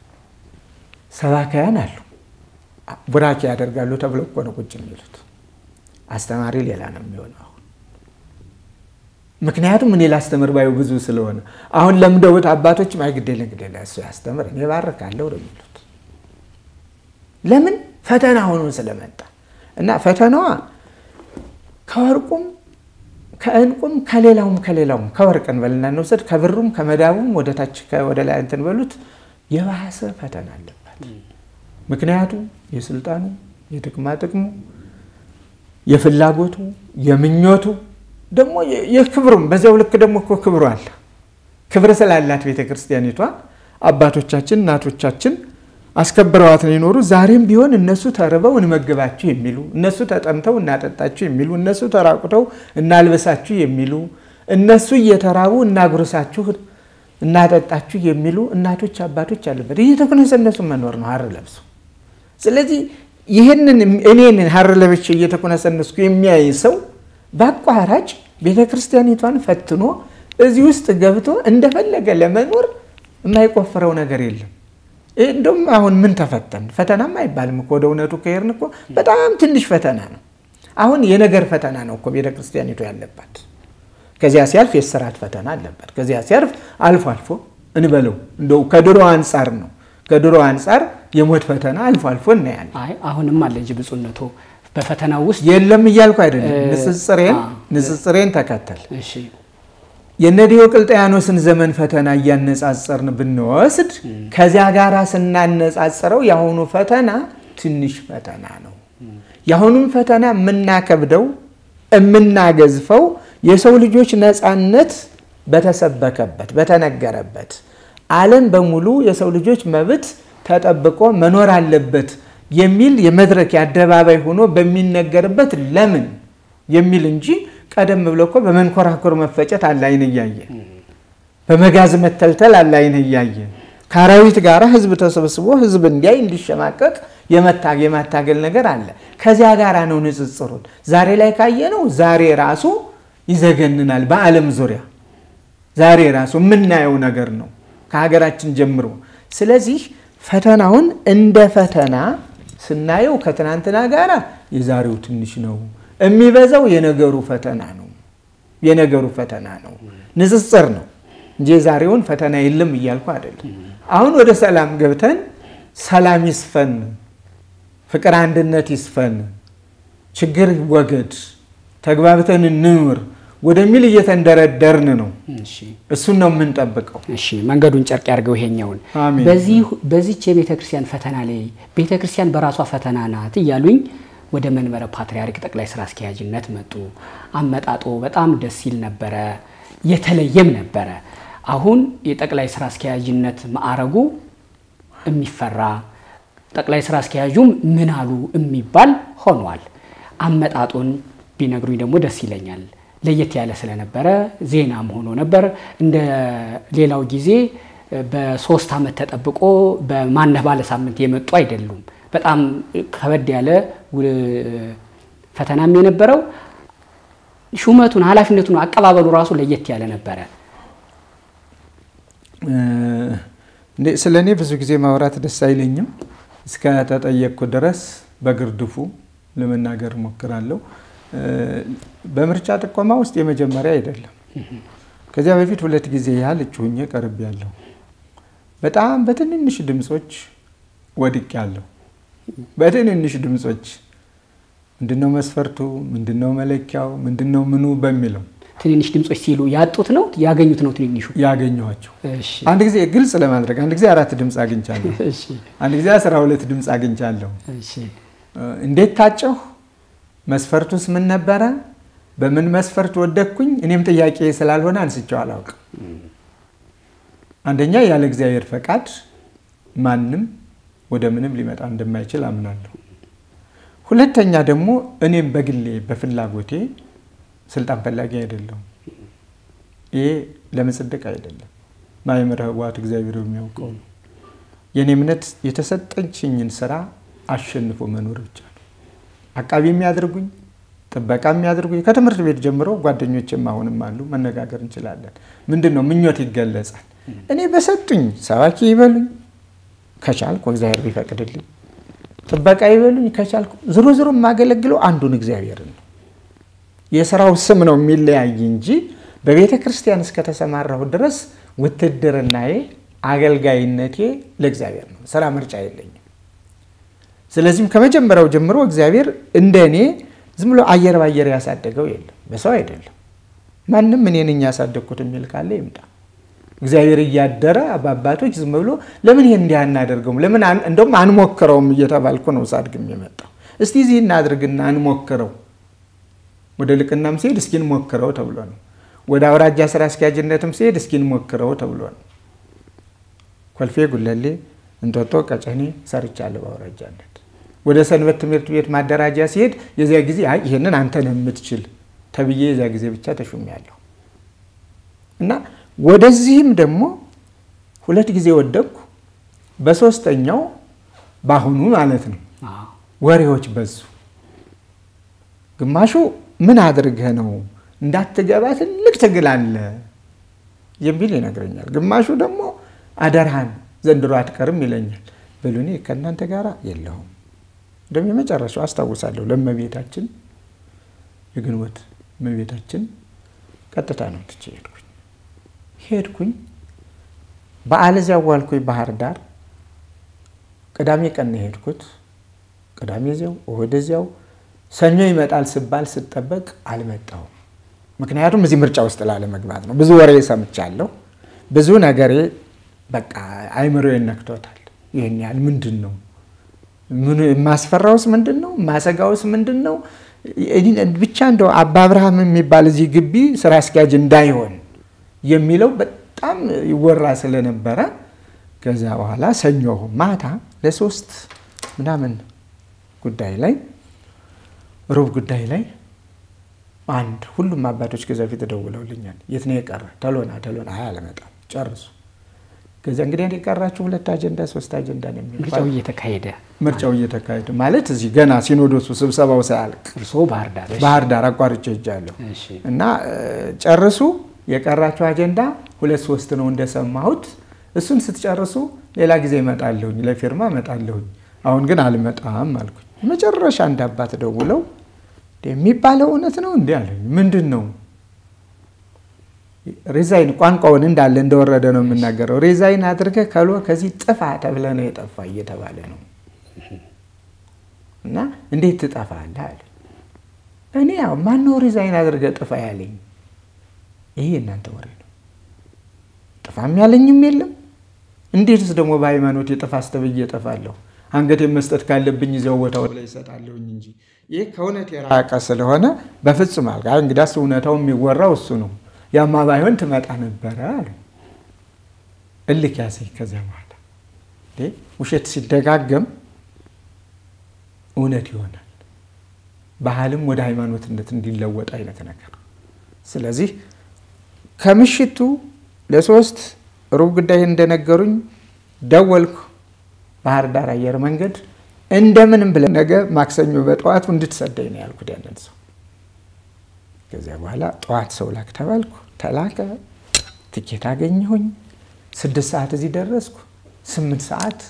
ሰባካያን አሉ ቡራኪ ያደርጋሉ ተብሎ እኮ ነው ቁጭ የሚሉት አስተማሪ ሌላ ነው የሚሆነው ምክንያቱም እኔ ላስተምር ባዩ ብዙ ስለሆነ አሁን ለምደውት አባቶች ማይግደል እንግዲህ እሱ ያስተምር እኔ ባረካለሁ ነው የሚሉት። ለምን ፈተና ሆኖ ስለመጣ እና ፈተናዋ ከወርቁም ከእንቁም ከሌላውም ከሌላውም ከወርቅን በልና እንወሰድ ከብሩም ከመዳቡም ወደ ታች ወደ ላይ እንትን በሉት የባሰ ፈተና አለበት። ምክንያቱም የስልጣኑ የጥቅማ ጥቅሙ የፍላጎቱ የምኞቱ ደግሞ የክብሩም በዛው ልክ ደግሞ እኮ ክብሩ አለ። ክብር ስላላት ቤተክርስቲያኒቷ አባቶቻችን እናቶቻችን አስከብረዋት ነው የኖሩ። ዛሬም ቢሆን እነሱ ተርበው እንመግባችሁ የሚሉ እነሱ ተጠምተው እናጠጣችሁ የሚሉ እነሱ ተራቁተው እናልበሳችሁ የሚሉ እነሱ እየተራቡ እናጉርሳችሁ እናጠጣችሁ የሚሉ እናቶች አባቶች አሉበት። እየተኮነሰነሱ መኖር ነው ሀር ለብሱ። ስለዚህ ይሄንን እኔን ሀር ለብቼ እየተኮነሰነስኩ የሚያይ ሰው ባቋራጭ ቤተክርስቲያኒቷን ፈትኖ እዚህ ውስጥ ገብቶ እንደፈለገ ለመኖር የማይቆፍረው ነገር የለም። እንደውም አሁን ምን ተፈተን ፈተናም አይባልም እኮ ወደ እውነቱ ከሄድን እኮ በጣም ትንሽ ፈተና ነው። አሁን የነገር ፈተና ነው እኮ ቤተክርስቲያኒቷ ያለባት። ከዚያ ሲያልፍ የሥርዓት ፈተና አለባት። ከዚያ ሲያልፍ አልፎ አልፎ እንበለው እንደው ከድሮ አንፃር ነው ከድሮ አንፃር የሞት ፈተና አልፎ አልፎ እናያለን። አይ አሁንም አለ እንጂ ብፁዕነቱ በፈተናው ውስጥ የለም እያልኩ አይደለም። ንጽጽሬን ንጽጽሬን ተከተል። እሺ የነዲዮቅልጥያኖስን ዘመን ፈተና እያነጻጸርን ብንወስድ ከዚያ ጋራ ስናነጻጽረው ያሁኑ ፈተና ትንሽ ፈተና ነው። ያሁኑን ፈተና የምናከብደው የምናገዝፈው የሰው ልጆች ነፃነት በተሰበከበት በተነገረበት ዓለም በሙሉ የሰው ልጆች መብት ተጠብቆ መኖር አለበት የሚል የመድረክ ያደባባይ ሆኖ በሚነገርበት ለምን የሚል እንጂ ቀደም ብሎ እኮ በመንኮራኩር መፈጨት አላይን ያያየ በመጋዝ መተልተል አላይን ያያየ ካራዊት ጋራ ህዝብ ተሰብስቦ ህዝብ እንዲያይ እንዲሸማቀቅ የመታገ የማታገል ነገር አለ። ከዚያ ጋራ ነው ንጽጽሩ። ዛሬ ላይ ካየነው ዛሬ ራሱ ይዘገንናል። በዓለም ዙሪያ ዛሬ ራሱ የምናየው ነገር ነው ከሀገራችን ጀምሮ። ስለዚህ ፈተናውን እንደ ፈተና ስናየው ከትናንትና ጋራ የዛሬው ትንሽ ነው። የሚበዛው የነገሩ ፈተና ነው የነገሩ ፈተና ነው ንጽጽር ነው እንጂ ዛሬውን ፈተና የለም እያልኩ አይደለም። አሁን ወደ ሰላም ገብተን ሰላም ይስፈን ፍቅር አንድነት ይስፈን ችግር ወገድ ተግባብተን እንኑር ወደሚል እየተንደረደርን ነው። እሺ እሱ ነው የምንጠብቀው። እሺ መንገዱን ጨርቅ ያርገው ይሄኛውን በዚህ በዚህች የቤተክርስቲያን ፈተና ላይ ቤተክርስቲያን በራሷ ፈተና ናት ይያሉኝ ወደ መንበረ ፓትርያርክ ጠቅላይ ስራ አስኪያጅነት መጡ። አመጣጦ በጣም ደስ ይል ነበር የተለየም ነበር። አሁን የጠቅላይ ስራ አስኪያጅነት ማዕረጉ የሚፈራ ጠቅላይ ስራ አስኪያጁም ምን አሉ የሚባል ሆኗል። አመጣጡን ቢነግሩኝ ደግሞ ደስ ይለኛል። ለየት ያለ ስለነበረ ዜናም ሆኖ ነበር። እንደ ሌላው ጊዜ በሶስት አመት ተጠብቆ በማነህ ባለ ሳምንት የመጡ አይደሉም። በጣም ከበድ ያለ ፈተናም የነበረው ሹመቱን ኃላፊነቱን አቀባበሉ ራሱ ለየት ያለ ነበር። ስለኔ ብዙ ጊዜ ማውራት ደስ አይለኝም። እስከ ተጠየቅኩ ድረስ በግርድፉ ለመናገር ሞክራለሁ። በምርጫ ጥቆማ ውስጥ የመጀመሪያ አይደለም። ከዚያ በፊት ሁለት ጊዜ ያህል እጩኝ ቀርቤያለሁ። በጣም በትንንሽ ድምጾች ወድቄያለሁ። በትንንሽ ድምጾች ምንድነው መስፈርቱ ምንድነው መለኪያው ምንድነው ምኑ በሚለው ትንንሽ ድምጾች ሲሉ ያጡት ነው ያገኙት ነው ትንንሹ ያገኘዋቸው። እሺ አንድ ጊዜ ግልጽ ለማድረግ አንድ ጊዜ አራት ድምጽ አግኝቻለሁ። እሺ አንድ ጊዜ አስራ ሁለት ድምጽ አግኝቻለሁ። እሺ እንዴት ታጨው መስፈርቱስ ምን ነበር በምን መስፈርት ወደኩኝ እኔም ጥያቄ ስላልሆነ አንስቼው አላውቅም። አንደኛ ያለ እግዚአብሔር ፈቃድ ማንንም ወደ ምንም ሊመጣ እንደማይችል አምናለሁ። ሁለተኛ ደግሞ እኔም በግሌ በፍላጎቴ ስልጣን ፈላጊ አይደለም። ይሄ ለመጽደቅ አይደለም። ማይመር ህዋት እግዚአብሔር የሚያውቀው የኔ እምነት የተሰጠችኝን ስራ አሸንፎ መኖር ብቻ ነው። አቃቢ የሚያደርጉኝ ጥበቃ የሚያደርጉኝ ከትምህርት ቤት ጀምሮ ጓደኞቼም አሁንም አሉ መነጋገር እንችላለን። ምንድነው ምኞት ይገለጻል። እኔ በሰጡኝ ሰባኪ ይበሉኝ ከቻልኩ እግዚአብሔር ቢፈቅድልኝ ጥበቃ ይበሉኝ ከቻልኩ ዝሮ ዝሮ ማገለግለው አንዱን እግዚአብሔርን ነው። የሥራው ስም ነው የሚለያይ እንጂ በቤተ ክርስቲያን እስከ ተሰማራሁ ድረስ ውትድርናዬ አገልጋይነቴ ለእግዚአብሔር ነው ስራ ምርጫ የለኝም ስለዚህም ከመጀመሪያው ጀምሮ እግዚአብሔር እንደኔ ዝም ብሎ አየር ባየር ያሳደገው የለም በሰው አይደለም ማንንም እኔ ነኝ ያሳደግኩት የሚል ካለ ይምጣ እግዚአብሔር ያደረ አባባቶች ዝም ብሎ ለምን ይሄን እንዲህ አናደርገውም ለምን እንደውም አንሞክረውም እየተባልኩ ነው ሳድግም የመጣው እስቲ እዚህ እናድርግና አንሞክረው ወደ ልቅናም ሲሄድ እስኪ እንሞክረው ተብሎ ነው ወደ አውራጃ ስራ አስኪያጅነትም ሲሄድ እስኪ እንሞክረው ተብሎ ነው ኮልፌ ጉለሌ እንጦጦ ቀጨኔ ሰርቻለሁ በአውራጃነት ወደ ሰንበት ትምህርት ቤት ማደራጃ ሲሄድ የዚያ ጊዜ አይ ይሄንን አንተ ነህ የምትችል ተብዬ የዚያ ጊዜ ብቻ ተሹሜያለሁ እና ወደዚህም ደግሞ ሁለት ጊዜ ወደኩ በሶስተኛው ባሁኑ ማለት ነው ወሬዎች በዙ ግማሹ ምን አድርገህ ነው እንዳትገባ ትልቅ ትግል አለ የሚል ይነግረኛል ግማሹ ደግሞ አደርሃን ዘንድሮ አትቀርም ይለኛል በሉኔ ከናንተ ጋራ የለሁም ደም የመጨረሻው አስተዋውሳለሁ ለመቤታችን የግንቦት መቤታችን ቀጥታ ነው ትጨይልኩኝ ሄድኩኝ በአለዚያው ዋልኩኝ ባህር ዳር ቅዳሜ ቀን ሄድኩት ቅዳሜ እዚያው ወደዚያው ሰኞ ይመጣል ሲባል ሲጠበቅ አልመጣው ምክንያቱም እዚህ ምርጫ ውስጥ ላለ መግባት ነው ብዙ ወሬ ሰምቻለሁ ብዙ ነገሬ በቃ አይምሮዬን ነክቶታል ይሄን ያህል ምንድነው ምን ማስፈራውስ ምንድነው ማሰጋውስ ምንድነው ብቻ እንደው አባ አብርሃም የሚባል እዚህ ግቢ ስራ አስኪያጅ እንዳይሆን የሚለው በጣም ይወራ ስለነበረ ከዛ በኋላ ሰኞ ማታ ለሶስት ምናምን ጉዳይ ላይ ሩብ ጉዳይ ላይ አንድ ሁሉም አባቶች ከዛ ፊት ደውለውልኛል የት ነው የቀረ ተሎና ተሎና አይ አለመጣም ጨርሱ ከዛ እንግዲህ እንደ ቀራችሁ ሁለት አጀንዳ ሶስት አጀንዳ ነው ምርጫው እየተካሄደ ምርጫው እየተካሄደ ማለት እዚህ ገና ሲኖዶሱ ስብሰባው ሳያልቅ እርሶ ባህር ዳር ባህር ዳር አቋርጬ ሄጃለሁ እና ጨርሱ የቀራችሁ አጀንዳ ሁለት ሶስት ነው እንደሰማሁት እሱን ስትጨርሱ ሌላ ጊዜ እመጣለሁኝ ለፊርማ እመጣለሁኝ አሁን ግን አልመጣም አልኩኝ መጨረሻ አንድ አባት ደውለው የሚባለው እውነት ነው እንዴ አለኝ ምንድነው ሪዛይን ቋንቋውን እንዳለ እንደወረደ ነው የምናገረው ሪዛይን አድርገህ ካሎ ከዚህ ጥፋ ተብለ ነው የጠፋ እየተባለ ነው እና እንዴት ትጠፋለህ አለ እኔ ያው ማን ነው ሪዛይን አድርገህ ጥፋ ያለኝ ይሄ እናንተ ወሬ ነው ጥፋም ያለኝም የለም እንዴትስ ደግሞ በሃይማኖት የጥፋስ ተብዬ ጠፋለሁ አንገት የመስጠት ካለብኝ ይዘው ወታው ላይ ይሰጣለሁኝ እንጂ ይሄ ከእውነት የራቀ ስለሆነ በፍጹም አልጋ እንግዳስ እውነታው የሚወራው እሱ ነው ያማ ባይሆን ትመጣ ነበር አለ እልክ ያሰኝ ከዛ በኋላ እ ውሸት ሲደጋገም እውነት ይሆናል ባህልም ወደ ሃይማኖትነት እንዲለወጥ አይነት ነገር ስለዚህ ከምሽቱ ለሶስት ሩብ ጉዳይ እንደነገሩኝ ደወልኩ ባህር ዳር አየር መንገድ እንደምንም ብለ ነገ ማክሰኞ በጠዋቱ እንድትሰደኝ ነው ያልኩት ያንን ሰው ከዛ በኋላ ጠዋት ሰው ላክ ተባልኩ ተላከ ትኬት አገኘሁኝ ስድስት ሰዓት እዚህ ደረስኩ ስምንት ሰዓት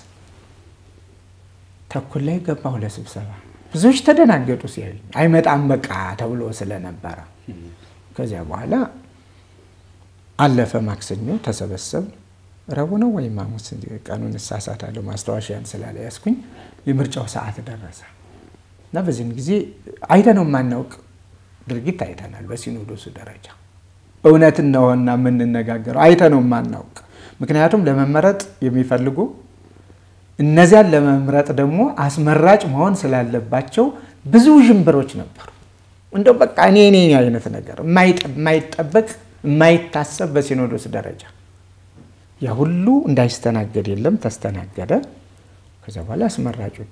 ተኩል ላይ ገባሁ ለስብሰባ ብዙዎች ተደናገጡ ሲያዩ አይመጣም በቃ ተብሎ ስለነበረ ከዛ በኋላ አለፈ ማክሰኞ ተሰበሰብ ረቡዕ ነው ወይ ማሙስ ቀኑን ተሳሳታለሁ ማስተዋሻያን ስላልያዝኩኝ የምርጫው ሰዓት ደረሰ እና በዚህም ጊዜ አይተነው ማናውቅ ድርጊት አይተናል በሲኖዶሱ ደረጃ እውነት ነውና ምን እንነጋገረው አይተነው ማናውቅ ምክንያቱም ለመመረጥ የሚፈልጉ እነዚያን ለመምረጥ ደግሞ አስመራጭ መሆን ስላለባቸው ብዙ ጅምብሮች ነበሩ እንደው በቃ እኔ እኔ አይነት ነገር ማይጠበቅ ማይታሰብ በሲኖዶስ ደረጃ ያ ሁሉ እንዳይስተናገድ የለም ተስተናገደ ከዛ በኋላ አስመራጮች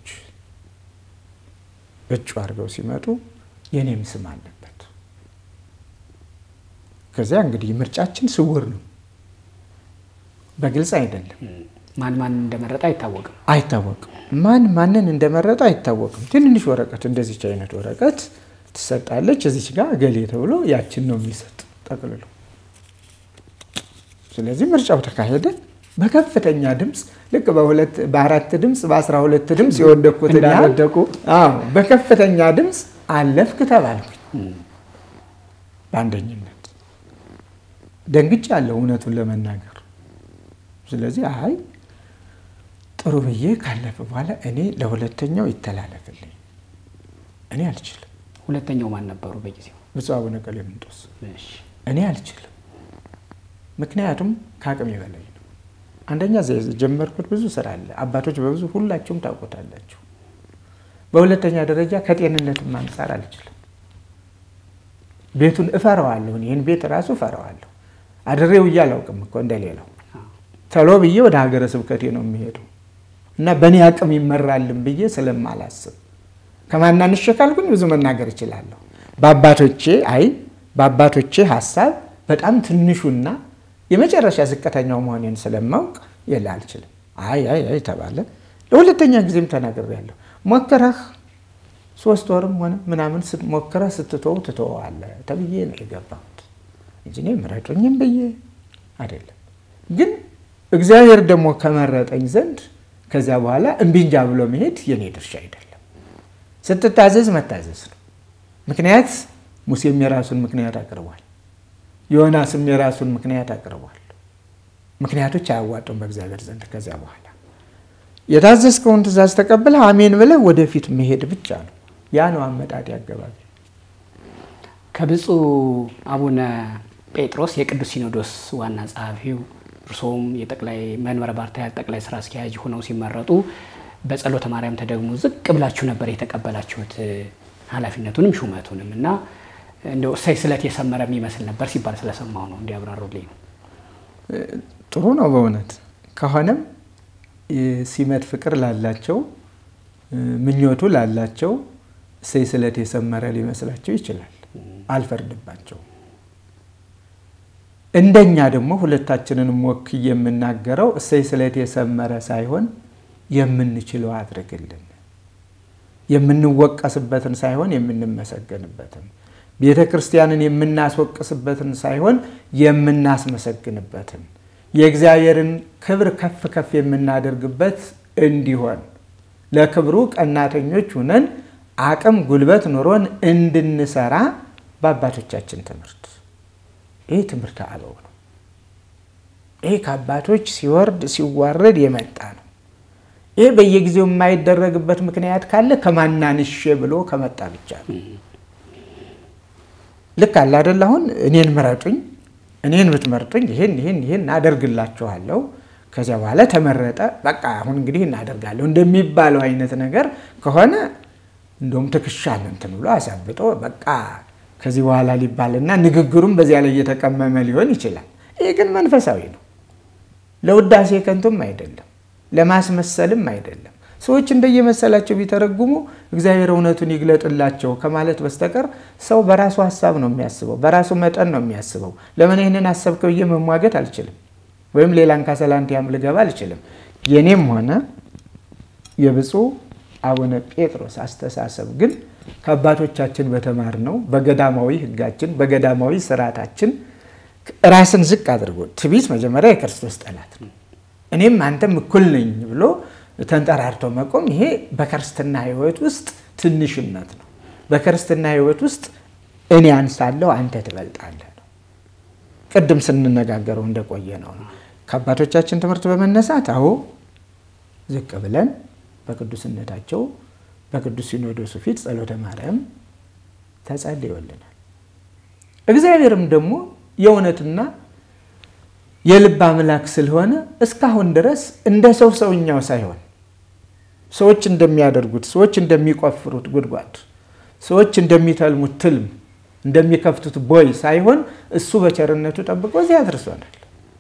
እጩ አርገው ሲመጡ የኔም ስም አለበት ከዛ እንግዲህ ምርጫችን ስውር ነው በግልጽ አይደለም ማን ማን እንደመረጠ አይታወቅም አይታወቅም ማን ማንን እንደመረጠ አይታወቅም ትንንሽ ወረቀት እንደዚህ አይነት ወረቀት ትሰጣለች እዚች ጋር ገሌ ተብሎ ያችን ነው የሚሰጥ ጠቅልሎ ስለዚህ ምርጫው ተካሄደ በከፍተኛ ድምጽ ልክ በሁለት በአራት ድምጽ በአስራ ሁለት ድምጽ የወደቁት እንዳደቁ አዎ በከፍተኛ ድምጽ አለፍክ ተባልኩ ባንደኝነት ደንግጫለሁ እውነቱን ለመናገር። ስለዚህ አይ ጥሩ ብዬ ካለፈ በኋላ እኔ ለሁለተኛው ይተላለፍልኝ እኔ አልችልም። ሁለተኛው ማን ነበሩ በጊዜው? ብፁዕ አቡነ ቀሌምንጦስ። እሺ እኔ አልችልም፣ ምክንያቱም ከአቅሜ በላይ ነው። አንደኛ ጀመርኩት ብዙ ስራ አለ፣ አባቶች በብዙ ሁላችሁም ታውቁታላችሁ። በሁለተኛ ደረጃ ከጤንነትም አንፃር አልችልም። ቤቱን እፈራዋለሁ፣ ይህን ቤት ራሱ እፈራዋለሁ። አድሬው እያላውቅም እኮ እንደሌላው ተሎ ብዬ ወደ ሀገረ ስብከቴ ነው የሚሄደው እና በእኔ አቅም ይመራልም ብዬ ስለማላስብ ከማናንሽ ካልኩኝ ብዙ መናገር እችላለሁ። በአባቶቼ አይ በአባቶቼ ሐሳብ በጣም ትንሹና የመጨረሻ ዝቅተኛው መሆኔን ስለማውቅ የለ አልችልም። አይ አይ አይ ተባለ። ለሁለተኛ ጊዜም ተናግሬያለሁ። ሞክረህ ሶስት ወርም ሆነ ምናምን ሞክረህ ስትተው ትተዋለህ ተብዬ ነው የገባሁት እንጂ እኔ ምረጡኝም ብዬ አይደለም። ግን እግዚአብሔር ደግሞ ከመረጠኝ ዘንድ ከዚያ በኋላ እምቢንጃ ብሎ መሄድ የኔ ድርሻ አይደለም። ስትታዘዝ መታዘዝ ነው። ምክንያት ሙሴም የራሱን ምክንያት አቅርቧል፣ ዮናስም የራሱን ምክንያት አቅርቧል። ምክንያቶች አያዋጡም በእግዚአብሔር ዘንድ። ከዚያ በኋላ የታዘዝከውን ትእዛዝ ተቀብለህ አሜን ብለህ ወደፊት መሄድ ብቻ ነው። ያ ነው አመጣጥ ያገባብ። ከብፁዕ አቡነ ጴጥሮስ የቅዱስ ሲኖዶስ ዋና ጸሐፊው እርሶም የጠቅላይ መንበረ ፓትርያርክ ጠቅላይ ስራ አስኪያጅ ሆነው ሲመረጡ በጸሎተ ማርያም ተደግሞ ዝቅ ብላችሁ ነበር የተቀበላችሁት ኃላፊነቱንም ሹመቱንም እና እንደው እሰይ ስለት የሰመረ የሚመስል ነበር ሲባል ስለሰማው ነው እንዲያብራሩልኝ ነው። ጥሩ ነው በእውነት ከሆነም ሲመት ፍቅር ላላቸው ምኞቱ ላላቸው እሰይ ስለት የሰመረ ሊመስላቸው ይችላል። አልፈርድባቸው። እንደኛ ደግሞ ሁለታችንንም ወክዬ የምናገረው እሰይ ስለት የሰመረ ሳይሆን የምንችለው አድርግልን፣ የምንወቀስበትን ሳይሆን የምንመሰገንበትን፣ ቤተ ክርስቲያንን የምናስወቅስበትን ሳይሆን የምናስመሰግንበትን፣ የእግዚአብሔርን ክብር ከፍ ከፍ የምናደርግበት እንዲሆን ለክብሩ ቀናተኞች ሆነን አቅም ጉልበት ኑሮን እንድንሰራ በአባቶቻችን ትምህርት ይህ ትምህርት አበው ነው። ይህ ከአባቶች ሲወርድ ሲዋረድ የመጣ ነው። ይህ በየጊዜው የማይደረግበት ምክንያት ካለ ከማናንሽ ብሎ ከመጣ ብቻ ነው። ልክ አለ አይደል? አሁን እኔን ምረጡኝ፣ እኔን ብትመርጡኝ ይሄን ይሄን ይሄን አደርግላችኋለሁ፣ ከዚያ በኋላ ተመረጠ በቃ አሁን እንግዲህ እናደርጋለሁ እንደሚባለው አይነት ነገር ከሆነ እንደውም ትክሻን እንትን ብሎ አሳብጦ በቃ ከዚህ በኋላ ሊባልና ንግግሩም በዚያ ላይ እየተቀመመ ሊሆን ይችላል። ይሄ ግን መንፈሳዊ ነው። ለውዳሴ ከንቱም አይደለም፣ ለማስመሰልም አይደለም። ሰዎች እንደየመሰላቸው ቢተረጉሙ እግዚአብሔር እውነቱን ይግለጥላቸው ከማለት በስተቀር ሰው በራሱ ሐሳብ ነው የሚያስበው፣ በራሱ መጠን ነው የሚያስበው። ለምን ይሄንን አሰብከው የመሟገት አልችልም፣ ወይም ሌላን ካሰላንቲያም ልገባ አልችልም። የኔም ሆነ የብፁዕ አቡነ ጴጥሮስ አስተሳሰብ ግን ከአባቶቻችን በተማርነው በገዳማዊ ሕጋችን በገዳማዊ ስርዓታችን ራስን ዝቅ አድርጎ ትዕቢት መጀመሪያ የክርስቶስ ጠላት ነው። እኔም አንተም እኩል ነኝ ብሎ ተንጠራርቶ መቆም ይሄ በክርስትና ሕይወት ውስጥ ትንሽነት ነው። በክርስትና ሕይወት ውስጥ እኔ አንሳለሁ አንተ ትበልጣለህ ነው። ቅድም ስንነጋገረው እንደቆየ ነው። ከአባቶቻችን ትምህርት በመነሳት አዎ ዝቅ ብለን በቅዱስነታቸው በቅዱስ ሲኖዶሱ ፊት ጸሎተ ማርያም ተጸልዮልናል። እግዚአብሔርም ደግሞ የእውነትና የልብ አምላክ ስለሆነ እስካሁን ድረስ እንደ ሰው ሰውኛው ሳይሆን ሰዎች እንደሚያደርጉት ሰዎች እንደሚቆፍሩት ጉድጓድ ሰዎች እንደሚተልሙት ትልም እንደሚከፍቱት ቦይ ሳይሆን እሱ በቸርነቱ ጠብቆ እዚያ አድርሶናል።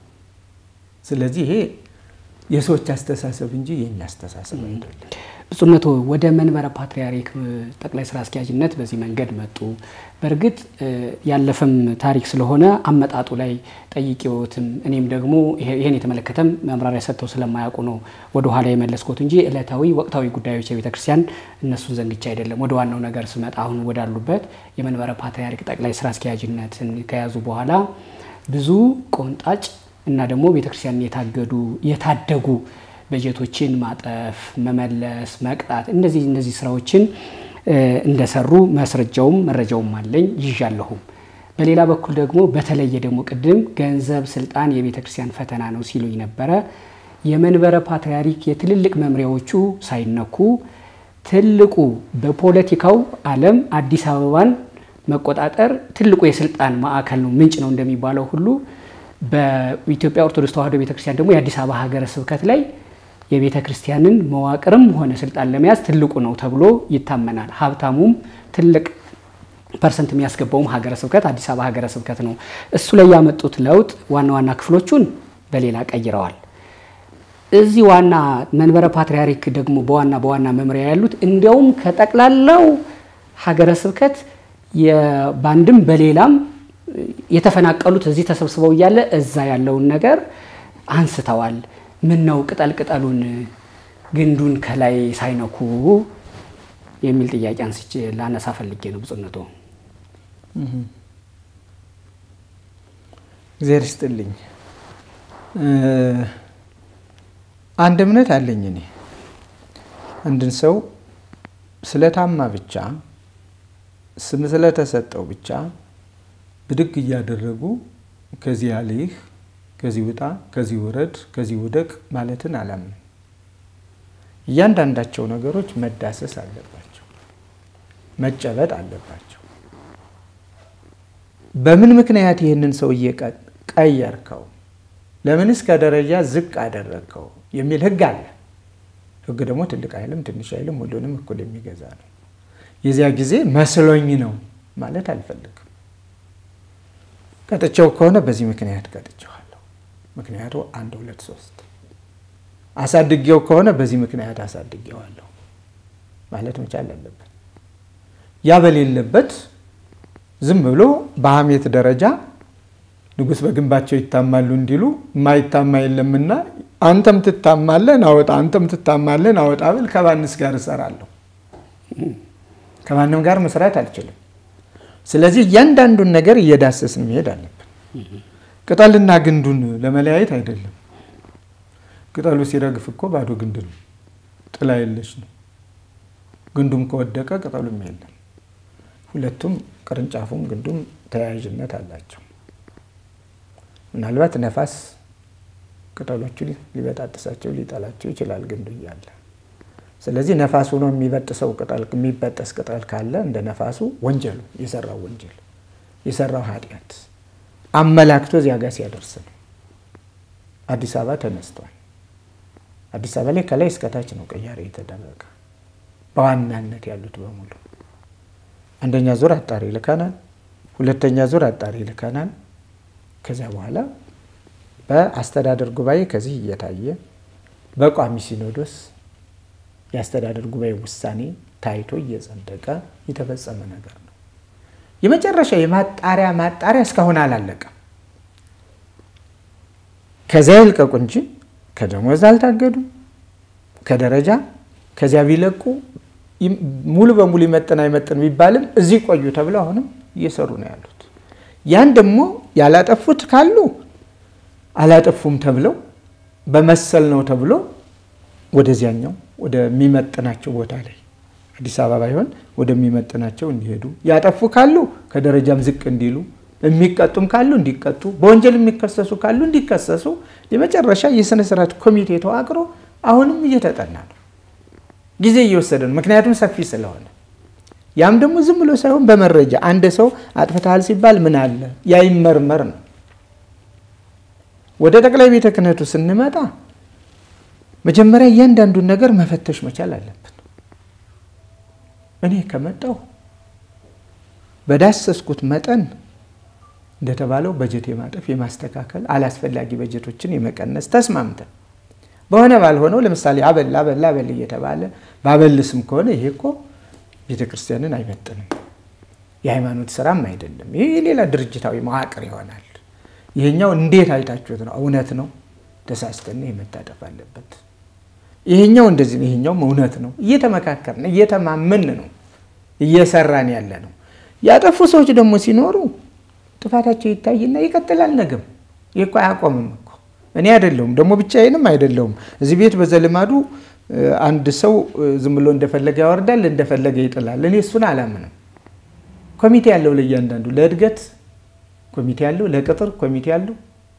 ስለዚህ ይሄ የሰዎች አስተሳሰብ እንጂ የኛ አስተሳሰብ አይደለም። ብፁዕነቱ ወደ መንበረ ፓትርያርክ ጠቅላይ ስራ አስኪያጅነት በዚህ መንገድ መጡ። በእርግጥ ያለፈም ታሪክ ስለሆነ አመጣጡ ላይ ጠይቄዎትም እኔም ደግሞ ይሄን የተመለከተም ማብራሪያ ሰጥተው ስለማያውቁ ነው ወደ ኋላ የመለስኩት እንጂ ዕለታዊ ወቅታዊ ጉዳዮች የቤተ ክርስቲያን እነሱን ዘንግቻ አይደለም። ወደ ዋናው ነገር ስመጣ አሁን ወዳሉበት የመንበረ ፓትርያርክ ጠቅላይ ስራ አስኪያጅነትን ከያዙ በኋላ ብዙ ቆንጣጭ እና ደግሞ ቤተ ክርስቲያን የታገዱ የታደጉ በጀቶችን ማጠፍ መመለስ መቅጣት እንደዚህ እንደዚህ ስራዎችን እንደሰሩ ማስረጃውም መረጃውም አለኝ ይዣለሁ። በሌላ በኩል ደግሞ በተለየ ደግሞ ቅድም ገንዘብ ስልጣን የቤተ ክርስቲያን ፈተና ነው ሲሉኝ ነበረ። የመንበረ ፓትርያርክ የትልልቅ መምሪያዎቹ ሳይነኩ ትልቁ በፖለቲካው ዓለም አዲስ አበባን መቆጣጠር ትልቁ የስልጣን ማዕከል ነው ምንጭ ነው እንደሚባለው ሁሉ በኢትዮጵያ ኦርቶዶክስ ተዋሕዶ ቤተክርስቲያን ደግሞ የአዲስ አበባ ሀገረ ስብከት ላይ የቤተ ክርስቲያንን መዋቅርም ሆነ ስልጣን ለመያዝ ትልቁ ነው ተብሎ ይታመናል። ሀብታሙም ትልቅ ፐርሰንት የሚያስገባውም ሀገረ ስብከት አዲስ አበባ ሀገረ ስብከት ነው። እሱ ላይ ያመጡት ለውጥ ዋና ዋና ክፍሎቹን በሌላ ቀይረዋል። እዚህ ዋና መንበረ ፓትርያርክ ደግሞ በዋና በዋና መምሪያ ያሉት እንዲያውም ከጠቅላላው ሀገረ ስብከት የባንድም በሌላም የተፈናቀሉት እዚህ ተሰብስበው ያለ እዛ ያለውን ነገር አንስተዋል። ምን ነው ቅጠል ቅጠሉን ግንዱን ከላይ ሳይነኩ የሚል ጥያቄ አንስቼ ላነሳ ፈልጌ ነው ብፁዕነቶ። እግዚአብሔር ይስጥልኝ። አንድ እምነት አለኝ እኔ አንድን ሰው ስለታማ ብቻ ስም ስለተሰጠው ብቻ ብድግ እያደረጉ ከዚህ ያለህ ከዚህ ውጣ ከዚህ ወረድ ከዚህ ወደቅ ማለትን አላምንም። እያንዳንዳቸው ነገሮች መዳሰስ አለባቸው፣ መጨበጥ አለባቸው። በምን ምክንያት ይሄንን ሰው እየቀየርከው ለምንስ ከደረጃ ዝቅ አደረከው የሚል ህግ አለ። ህግ ደግሞ ትልቅ አይልም ትንሽ አይልም ሁሉንም እኩል የሚገዛ ነው። የዚያ ጊዜ መስሎኝ ነው ማለት አልፈልግም። ቀጥቼው ከሆነ በዚህ ምክንያት ቀጥቼዋለሁ፣ ምክንያቱ አንድ ሁለት ሶስት። አሳድጌው ከሆነ በዚህ ምክንያት አሳድጌዋለሁ ማለት መቻል አለበት። ያ በሌለበት ዝም ብሎ በሐሜት ደረጃ ንጉስ በግንባቸው ይታማሉ እንዲሉ ማይታማ የለምና አንተም ትታማለህ አወጣ አንተም ትታማለህ አወጣ ብል ከባንስ ጋር እሰራለሁ፣ ከማንም ጋር መስራት አልችልም። ስለዚህ እያንዳንዱን ነገር እየዳሰስን መሄድ አለብን። ቅጠልና ግንዱን ለመለያየት አይደለም። ቅጠሉ ሲረግፍ እኮ ባዶ ግንድ ነው፣ ጥላ የለሽ ነው። ግንዱም ከወደቀ ቅጠሉም የለም። ሁለቱም ቅርንጫፉም ግንዱም ተያያዥነት አላቸው። ምናልባት ነፋስ ቅጠሎቹን ሊበጣጥሳቸው ሊጠላቸው ይችላል ግንዱ እያለ። ስለዚህ ነፋሱ ነው የሚበጥሰው ቅጠል የሚበጠስ ቅጠል ካለ እንደ ነፋሱ ወንጀሉ የሰራው ወንጀል የሰራው ኃጢአት አመላክቶ እዚያ ጋር ሲያደርስ ነው። አዲስ አበባ ተነስቷል። አዲስ አበባ ላይ ከላይ እስከ ታች ነው ቅያሬ የተደረገ። በዋናነት ያሉት በሙሉ አንደኛ ዙር አጣሪ ልከናል፣ ሁለተኛ ዙር አጣሪ ልከናል። ከዚያ በኋላ በአስተዳደር ጉባኤ ከዚህ እየታየ በቋሚ ሲኖዶስ የአስተዳደር ጉባኤ ውሳኔ ታይቶ እየጸደቀ የተፈጸመ ነገር ነው። የመጨረሻ የማጣሪያ ማጣሪያ እስካሁን አላለቀም። ከዚያ ይልቀቁ እንጂ ከደሞዝ አልታገዱ፣ ከደረጃ ከዚያ ቢለቁ ሙሉ በሙሉ ይመጥን አይመጥን ቢባልም እዚህ ቆዩ ተብለው አሁንም እየሰሩ ነው ያሉት። ያን ደግሞ ያላጠፉት ካሉ አላጠፉም ተብለው በመሰል ነው ተብሎ ወደዚያኛው ወደሚመጥናቸው ቦታ ላይ አዲስ አበባ ባይሆን ወደሚመጥናቸው እንዲሄዱ፣ ያጠፉ ካሉ ከደረጃም ዝቅ እንዲሉ፣ የሚቀጡም ካሉ እንዲቀጡ፣ በወንጀል የሚከሰሱ ካሉ እንዲከሰሱ የመጨረሻ የሥነ ሥርዓት ኮሚቴ ተዋቅሮ አሁንም እየተጠና ነው። ጊዜ እየወሰደ ነው፣ ምክንያቱም ሰፊ ስለሆነ። ያም ደግሞ ዝም ብሎ ሳይሆን በመረጃ አንድ ሰው አጥፍተሃል ሲባል ምን አለ ያ ይመርመር ነው። ወደ ጠቅላይ ቤተ ክህነቱ ስንመጣ መጀመሪያ እያንዳንዱን ነገር መፈተሽ መቻል አለብን። እኔ ከመጣው በዳሰስኩት መጠን እንደተባለው በጀት የማጠፍ የማስተካከል አላስፈላጊ በጀቶችን የመቀነስ ተስማምተን በሆነ ባልሆነው ለምሳሌ አበል አበል አበል እየተባለ ባበልስም ከሆነ ይሄ እኮ ቤተክርስቲያንን አይመጥንም፣ የሃይማኖት ስራም አይደለም፣ ይሄ ሌላ ድርጅታዊ መዋቅር ይሆናል። ይሄኛው እንዴት አይታችሁት ነው? እውነት ነው፣ ተሳስተን የመታጠፍ አለበት። ይሄኛው እንደዚህ ነው፣ ይሄኛው እውነት ነው። እየተመካከርን እየተማመን ነው እየሰራን ያለ ነው። ያጠፉ ሰዎች ደግሞ ሲኖሩ ጥፋታቸው ይታይና ይቀጥላል። ነገም ይሄ አያቆምም እኮ እኔ አይደለሁም ደግሞ ብቻዬንም አይደለሁም። እዚህ ቤት በዘልማዱ አንድ ሰው ዝም ብሎ እንደፈለገ ያወርዳል እንደፈለገ ይጥላል። እኔ እሱን አላምንም። ኮሚቴ ያለው ለእያንዳንዱ ለእድገት ኮሚቴ ያለው፣ ለቅጥር ኮሚቴ ያለው።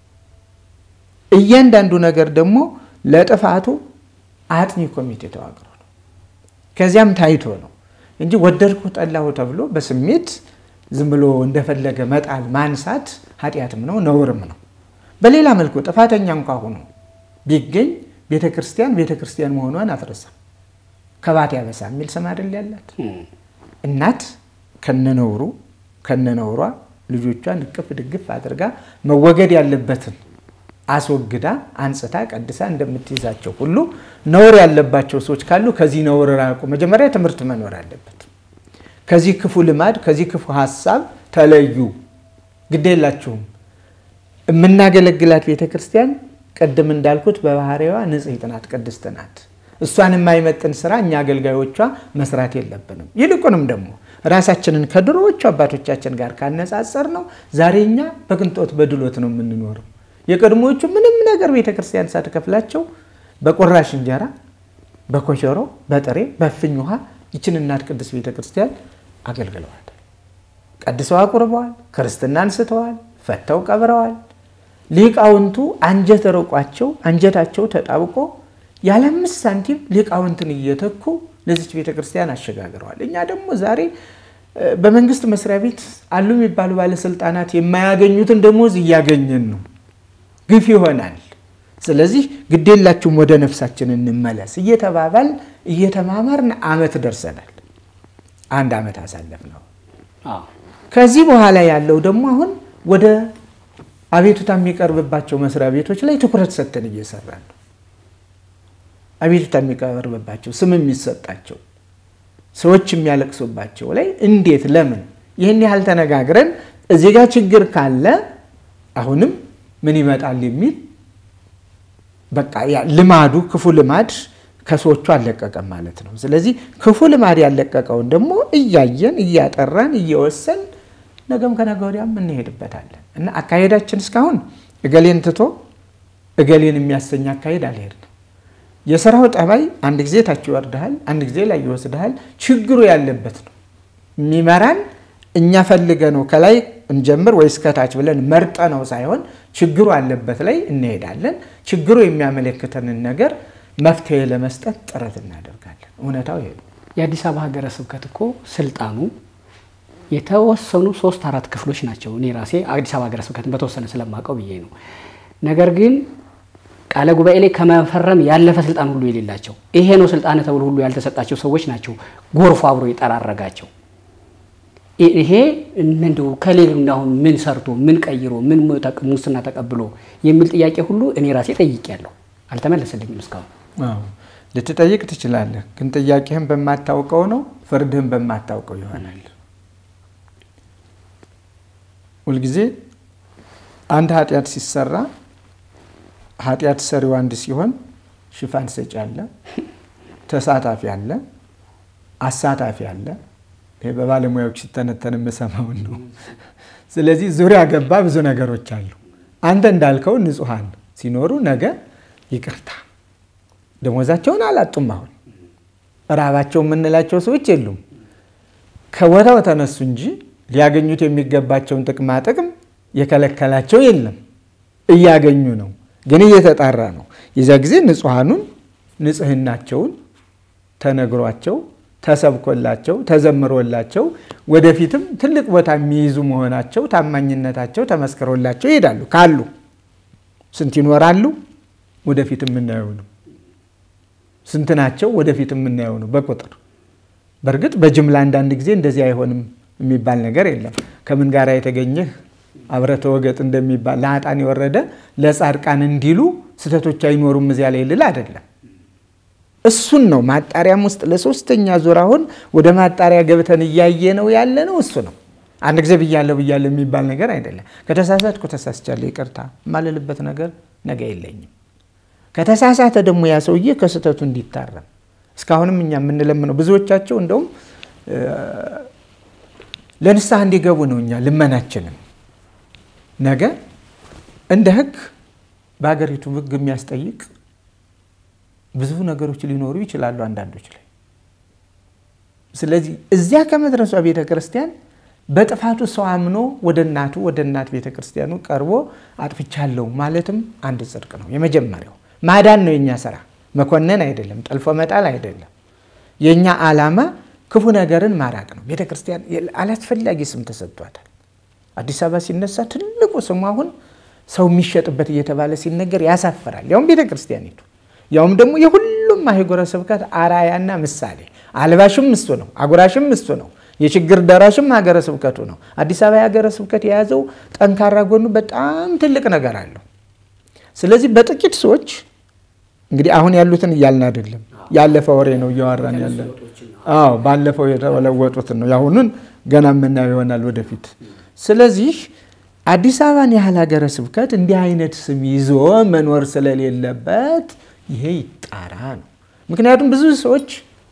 እያንዳንዱ ነገር ደግሞ ለጥፋቱ አጥኚ ኮሚቴ ተዋቅሮ ነው። ከዚያም ታይቶ ነው እንጂ ወደድኩ ጠላሁ ተብሎ በስሜት ዝም ብሎ እንደፈለገ መጣል ማንሳት ኃጢያትም ነው ነውርም ነው። በሌላ መልኩ ጥፋተኛ እንኳን ሆኖ ቢገኝ ቤተክርስቲያን ቤተክርስቲያን መሆኗን አትረሳ። ከባት ያበሳ የሚል ስም አይደል ያላት እናት ከነነውሩ ከነነውሯ ልጆቿን እቅፍ ድግፍ አድርጋ መወገድ ያለበትን አስወግዳ አንጽታ ቀድሳ እንደምትይዛቸው ሁሉ ነውር ያለባቸው ሰዎች ካሉ ከዚህ ነውር ራቁ። መጀመሪያ ትምህርት መኖር አለበት። ከዚህ ክፉ ልማድ ከዚህ ክፉ ሐሳብ ተለዩ። ግዴላችሁም የምናገለግላት ቤተክርስቲያን ቀደም እንዳልኩት በባህሪዋ ንጽሕት ናት፣ ቅድስት ናት። እሷን የማይመጥን ስራ እኛ አገልጋዮቿ መስራት የለብንም። ይልቁንም ደግሞ ራሳችንን ከድሮዎቹ አባቶቻችን ጋር ካነጻጸር ነው ዛሬኛ በቅንጦት በድሎት ነው የምንኖረው። የቀድሞዎቹ ምንም ነገር ቤተክርስቲያን ሳትከፍላቸው በቁራሽ እንጀራ በኮሸሮ በጥሬ በፍኝ ውሃ ይችን እናት ቅድስት ቤተክርስቲያን አገልግለዋል። ቀድሰው አቁርበዋል፣ ክርስትና አንስተዋል፣ ፈተው ቀብረዋል። ሊቃውንቱ አንጀት ርቋቸው አንጀታቸው ተጣብቆ ያለ አምስት ሳንቲም ሊቃውንትን እየተኩ ለዚች ቤተክርስቲያን አሸጋግረዋል። እኛ ደግሞ ዛሬ በመንግስት መስሪያ ቤት አሉ የሚባሉ ባለስልጣናት የማያገኙትን ደሞዝ እያገኘን ነው። ግፍ ይሆናል። ስለዚህ ግዴላችሁም ወደ ነፍሳችን እንመለስ እየተባባል እየተማማርን አመት ደርሰናል። አንድ አመት አሳለፍነው። አዎ ከዚህ በኋላ ያለው ደግሞ አሁን ወደ አቤቱታ የሚቀርብባቸው መስሪያ ቤቶች ላይ ትኩረት ሰጥተን እየሰራን ነው። አቤቱታ የሚቀርብባቸው ስም የሚሰጣቸው ሰዎች የሚያለቅሱባቸው ላይ እንዴት ለምን ይሄን ያህል ተነጋግረን እዚህ ጋር ችግር ካለ አሁንም ምን ይመጣል የሚል በቃ ያ ልማዱ ክፉ ልማድ ከሰዎቹ አለቀቀም ማለት ነው። ስለዚህ ክፉ ልማድ ያለቀቀውን ደግሞ እያየን እያጠራን እየወሰን ነገም ከነገ ወዲያም እንሄድበታለን እና አካሄዳችን እስካሁን እገሌን ትቶ እገሌን የሚያሰኝ አካሄድ አልሄድንም። የሥራው ጠባይ አንድ ጊዜ ታች ይወርዳል፣ አንድ ጊዜ ላይ ይወስዳል። ችግሩ ያለበት ነው የሚመራን እኛ ፈልገ ነው ከላይ እንጀምር ወይስ ከታች ብለን መርጠ ነው ሳይሆን ችግሩ ያለበት ላይ እንሄዳለን። ችግሩ የሚያመለክተንን ነገር መፍትሄ ለመስጠት ጥረት እናደርጋለን። እውነታው ይሄ ነው። የአዲስ አበባ ሀገረ ስብከት እኮ ስልጣኑ የተወሰኑ ሶስት አራት ክፍሎች ናቸው። እኔ ራሴ አዲስ አበባ ሀገረ ስብከትን በተወሰነ ስለማቀው ብዬ ነው። ነገር ግን ቃለ ጉባኤ ላይ ከመፈረም ያለፈ ስልጣን ሁሉ የሌላቸው ይሄ ነው ስልጣን ተብሎ ሁሉ ያልተሰጣቸው ሰዎች ናቸው ጎርፎ አብሮ ይጠራረጋቸው። ይሄ እንደው ከሌላው ምን ሰርቶ ምን ቀይሮ ምን ሙስና ተቀብሎ የሚል ጥያቄ ሁሉ እኔ ራሴ ጠይቄያለሁ፣ አልተመለሰልኝም እስካሁን። አዎ ልትጠይቅ ትችላለህ፣ ግን ጥያቄህን በማታውቀው ነው ፍርድህን በማታውቀው ይሆናል። ሁልጊዜ አንድ ኃጢያት ሲሰራ ኃጢያት ሰሪው አንድ ሲሆን ሽፋን ሰጪ አለ፣ ተሳታፊ አለ፣ አሳታፊ አለ። ይሄ በባለሙያዎች ሲተነተን መሰማው ነው። ስለዚህ ዙሪያ ገባ ብዙ ነገሮች አሉ። አንተ እንዳልከው ንጹሃን ሲኖሩ ነገ ይቅርታ ደሞዛቸውን አላጡም። አሁን ራባቸው የምንላቸው ሰዎች የሉም። ከወታው ተነሱ እንጂ ሊያገኙት የሚገባቸውን ጥቅማ ጥቅም የከለከላቸው የለም። እያገኙ ነው፣ ግን እየተጣራ ነው። የዛ ጊዜ ንጹሃኑን ንጽህናቸውን ተነግሯቸው ተሰብኮላቸው ተዘምሮላቸው ወደፊትም ትልቅ ቦታ የሚይዙ መሆናቸው ታማኝነታቸው ተመስክሮላቸው ይሄዳሉ። ካሉ ስንት ይኖራሉ ወደፊት የምናየው ነው። ስንት ናቸው ወደፊት የምናየው ነው በቁጥር። በርግጥ በጅምላ አንዳንድ ጊዜ እንደዚህ አይሆንም የሚባል ነገር የለም። ከምን ጋር የተገኘህ አብረተ ወገጥ እንደሚባል ለአጣን የወረደ ለጻድቃን እንዲሉ ስተቶች አይኖሩም እዚያ ላይ ልል አይደለም። እሱን ነው ማጣሪያም ውስጥ ለሶስተኛ ዙር አሁን ወደ ማጣሪያ ገብተን እያየ ነው ያለ ነው። እሱ ነው አንድ ጊዜ ብያለሁ ብያለሁ የሚባል ነገር አይደለም። ከተሳሳትኩ ተሳስቻለሁ ይቅርታ ማለልበት ነገር ነገ የለኝም። ከተሳሳተ ደግሞ ያ ሰውዬ ከስተቱ እንዲታረም እስካሁንም እኛ የምንለምነው ብዙዎቻቸው እንደውም ለንስሐ እንዲገቡ ነው እኛ ልመናችንም። ነገ እንደ ህግ በአገሪቱ ህግ የሚያስጠይቅ ብዙ ነገሮች ሊኖሩ ይችላሉ አንዳንዶች ላይ። ስለዚህ እዚያ ከመድረሷ ቤተ ክርስቲያን በጥፋቱ ሰው አምኖ ወደ እናቱ ወደ እናት ቤተክርስቲያኑ ቀርቦ አጥፍቻለሁ ማለትም አንድ ጽድቅ ነው። የመጀመሪያው ማዳን ነው የኛ ሥራ፣ መኮነን አይደለም፣ ጠልፎ መጣል አይደለም። የኛ ዓላማ ክፉ ነገርን ማራቅ ነው። ቤተክርስቲያን አላስፈላጊ ስም ተሰጥቷታል። አዲስ አበባ ሲነሳ ትልቁ ስሙ አሁን ሰው የሚሸጥበት እየተባለ ሲነገር ያሳፈራል። ያውም ቤተክርስቲያኒቱ ያውም ደግሞ የሁሉም አህጉረ ስብከት አራያና ምሳሌ አልባሽም እሱ ነው፣ አጉራሽም እሱ ነው፣ የችግር ደራሽም ሀገረ ስብከቱ ነው። አዲስ አበባ ሀገረ ስብከት የያዘው ጠንካራ ጎኑ በጣም ትልቅ ነገር አለው። ስለዚህ በጥቂት ሰዎች እንግዲህ አሁን ያሉትን እያልን አይደለም፣ ያለፈው ወሬ ነው እያወራን ያለን። አዎ ባለፈው የተለወጡት ነው፣ ያሁኑን ገና የምናየው ይሆናል ወደፊት። ስለዚህ አዲስ አበባን ያህል ሀገረ ስብከት እንዲህ አይነት ስም ይዞ መኖር ስለሌለበት ይሄ ይጣራ ነው። ምክንያቱም ብዙ ሰዎች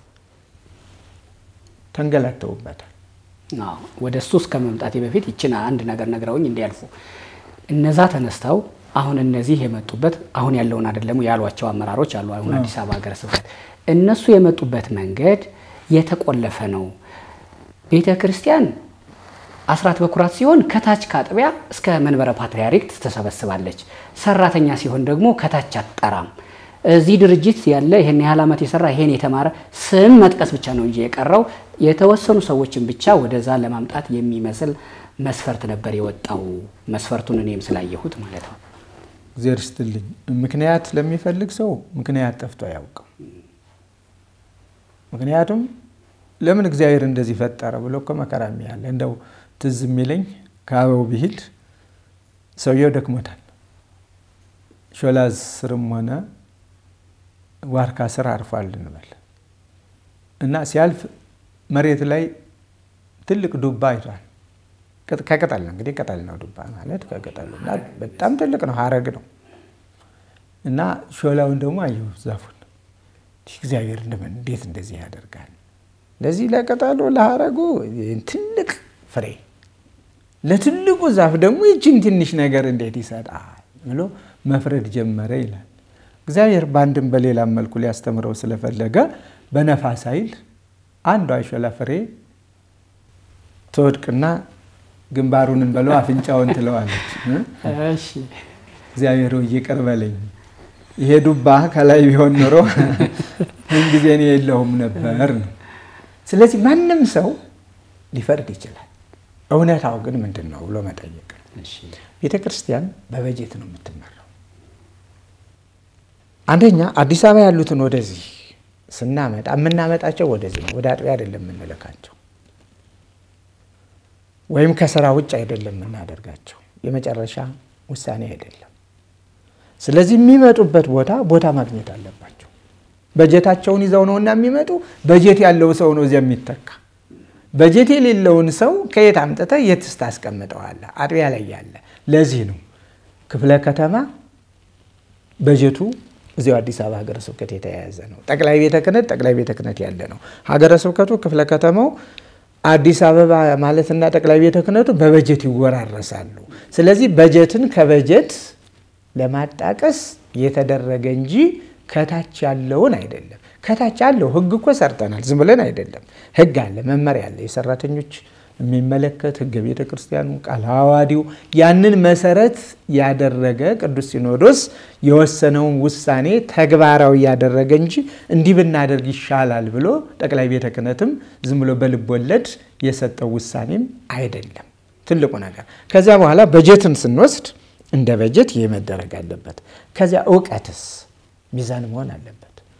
ተንገላተውበታል። አዎ ወደ ሱስ ከመምጣቴ በፊት ይችና አንድ ነገር ነግረውኝ እንዲያልፉ እነዛ ተነስተው አሁን እነዚህ የመጡበት አሁን ያለውን አይደለም ያሏቸው አመራሮች አሉ። አሁን አዲስ አበባ ሀገረ ስብከት እነሱ የመጡበት መንገድ የተቆለፈ ነው። ቤተክርስቲያን አስራት በኩራት ሲሆን ከታች ካጥቢያ እስከ መንበረ ፓትርያርክ ተሰበስባለች። ሰራተኛ ሲሆን ደግሞ ከታች አጣራም። እዚህ ድርጅት ያለ ይሄን ያህል ዓመት የሰራ ይሄን የተማረ ስም መጥቀስ ብቻ ነው እንጂ የቀረው የተወሰኑ ሰዎችን ብቻ ወደዛ ለማምጣት የሚመስል መስፈርት ነበር የወጣው። መስፈርቱን እኔም ስላየሁት ማለት ነው። እግዚአብሔር ይስጥልኝ። ምክንያት ለሚፈልግ ሰው ምክንያት ጠፍቶ አያውቅም። ምክንያቱም ለምን እግዚአብሔር እንደዚህ ፈጠረ ብሎ እኮ መከራም ያለ እንደው ትዝ የሚለኝ ከአበው ቢሂድ ሰውየው ደክሞታል። ሾላ ስርም ሆነ ዋርካ ስር አርፏል እንበል እና ሲያልፍ መሬት ላይ ትልቅ ዱባ አይቷል። ከቅጠል ነው እንግዲህ ቅጠል ነው ዱባ ማለት ከቅጠሉና በጣም ትልቅ ነው፣ ሀረግ ነው። እና ሾላውን ደግሞ አየው ዛፉን። እግዚአብሔር እንደምን እንዴት እንደዚህ ያደርጋል? ለዚህ ለቅጠሉ ለሀረጉ ትልቅ ፍሬ ለትልቁ ዛፍ ደግሞ ይህችን ትንሽ ነገር እንዴት ይሰጣል ብሎ መፍረድ ጀመረ ይላል። እግዚአብሔር ባንድም በሌላም መልኩ ሊያስተምረው ስለፈለገ በነፋስ ኃይል አንዷ ሾላ ፍሬ ትወድቅና ግንባሩን እንበለው አፍንጫውን ትለዋለች። እሺ እግዚአብሔር ይቅር በለኝ፣ ይሄ ዱባ ከላይ ቢሆን ኖሮ እንግዲህ እኔ የለሁም ነበር ነው። ስለዚህ ማንም ሰው ሊፈርድ ይችላል። እውነታው ግን ምንድነው ብሎ መጠየቅ። እሺ ቤተክርስቲያን በበጀት ነው የምትመራው። አንደኛ አዲስ አበባ ያሉትን ወደዚህ ስናመጣ የምናመጣቸው ወደዚህ ነው፣ ወደ አጥቢያ አይደለም የምንልካቸው፣ ወይም ከሥራ ውጭ አይደለም የምናደርጋቸው፣ የመጨረሻ ውሳኔ አይደለም። ስለዚህ የሚመጡበት ቦታ ቦታ ማግኘት አለባቸው። በጀታቸውን ይዘው ነውና የሚመጡ በጀት ያለው ሰው ነው እዚያ የሚተካ። በጀት የሌለውን ሰው ከየት አምጥተ የትስ ታስቀምጠዋለህ? አጥቢያ ላይ ያለ። ለዚህ ነው ክፍለ ከተማ በጀቱ እዚያው አዲስ አበባ ሀገረ ስብከት የተያያዘ ነው። ጠቅላይ ቤተ ክህነት ጠቅላይ ቤተ ክህነት ያለ ነው። ሀገረ ስብከቱ ክፍለ ከተማው አዲስ አበባ ማለትና ጠቅላይ ቤተ ክህነቱ በበጀት ይወራረሳሉ። ስለዚህ በጀትን ከበጀት ለማጣቀስ የተደረገ እንጂ ከታች ያለውን አይደለም። ከታች ያለው ህግ እኮ ሰርተናል፣ ዝም ብለን አይደለም። ህግ አለ፣ መመሪያ አለ፣ የሰራተኞች የሚመለከት ህገ ቤተ ክርስቲያኑ ቃል አዋዲው ያንን መሰረት ያደረገ ቅዱስ ሲኖዶስ የወሰነውን ውሳኔ ተግባራዊ ያደረገ እንጂ እንዲህ ብናደርግ ይሻላል ብሎ ጠቅላይ ቤተ ክህነትም ዝም ብሎ በልብ ወለድ የሰጠው ውሳኔም አይደለም። ትልቁ ነገር ከዛ በኋላ በጀትን ስንወስድ እንደ በጀት የመደረግ አለበት። ከዛ ዕውቀትስ ሚዛን መሆን አለበት።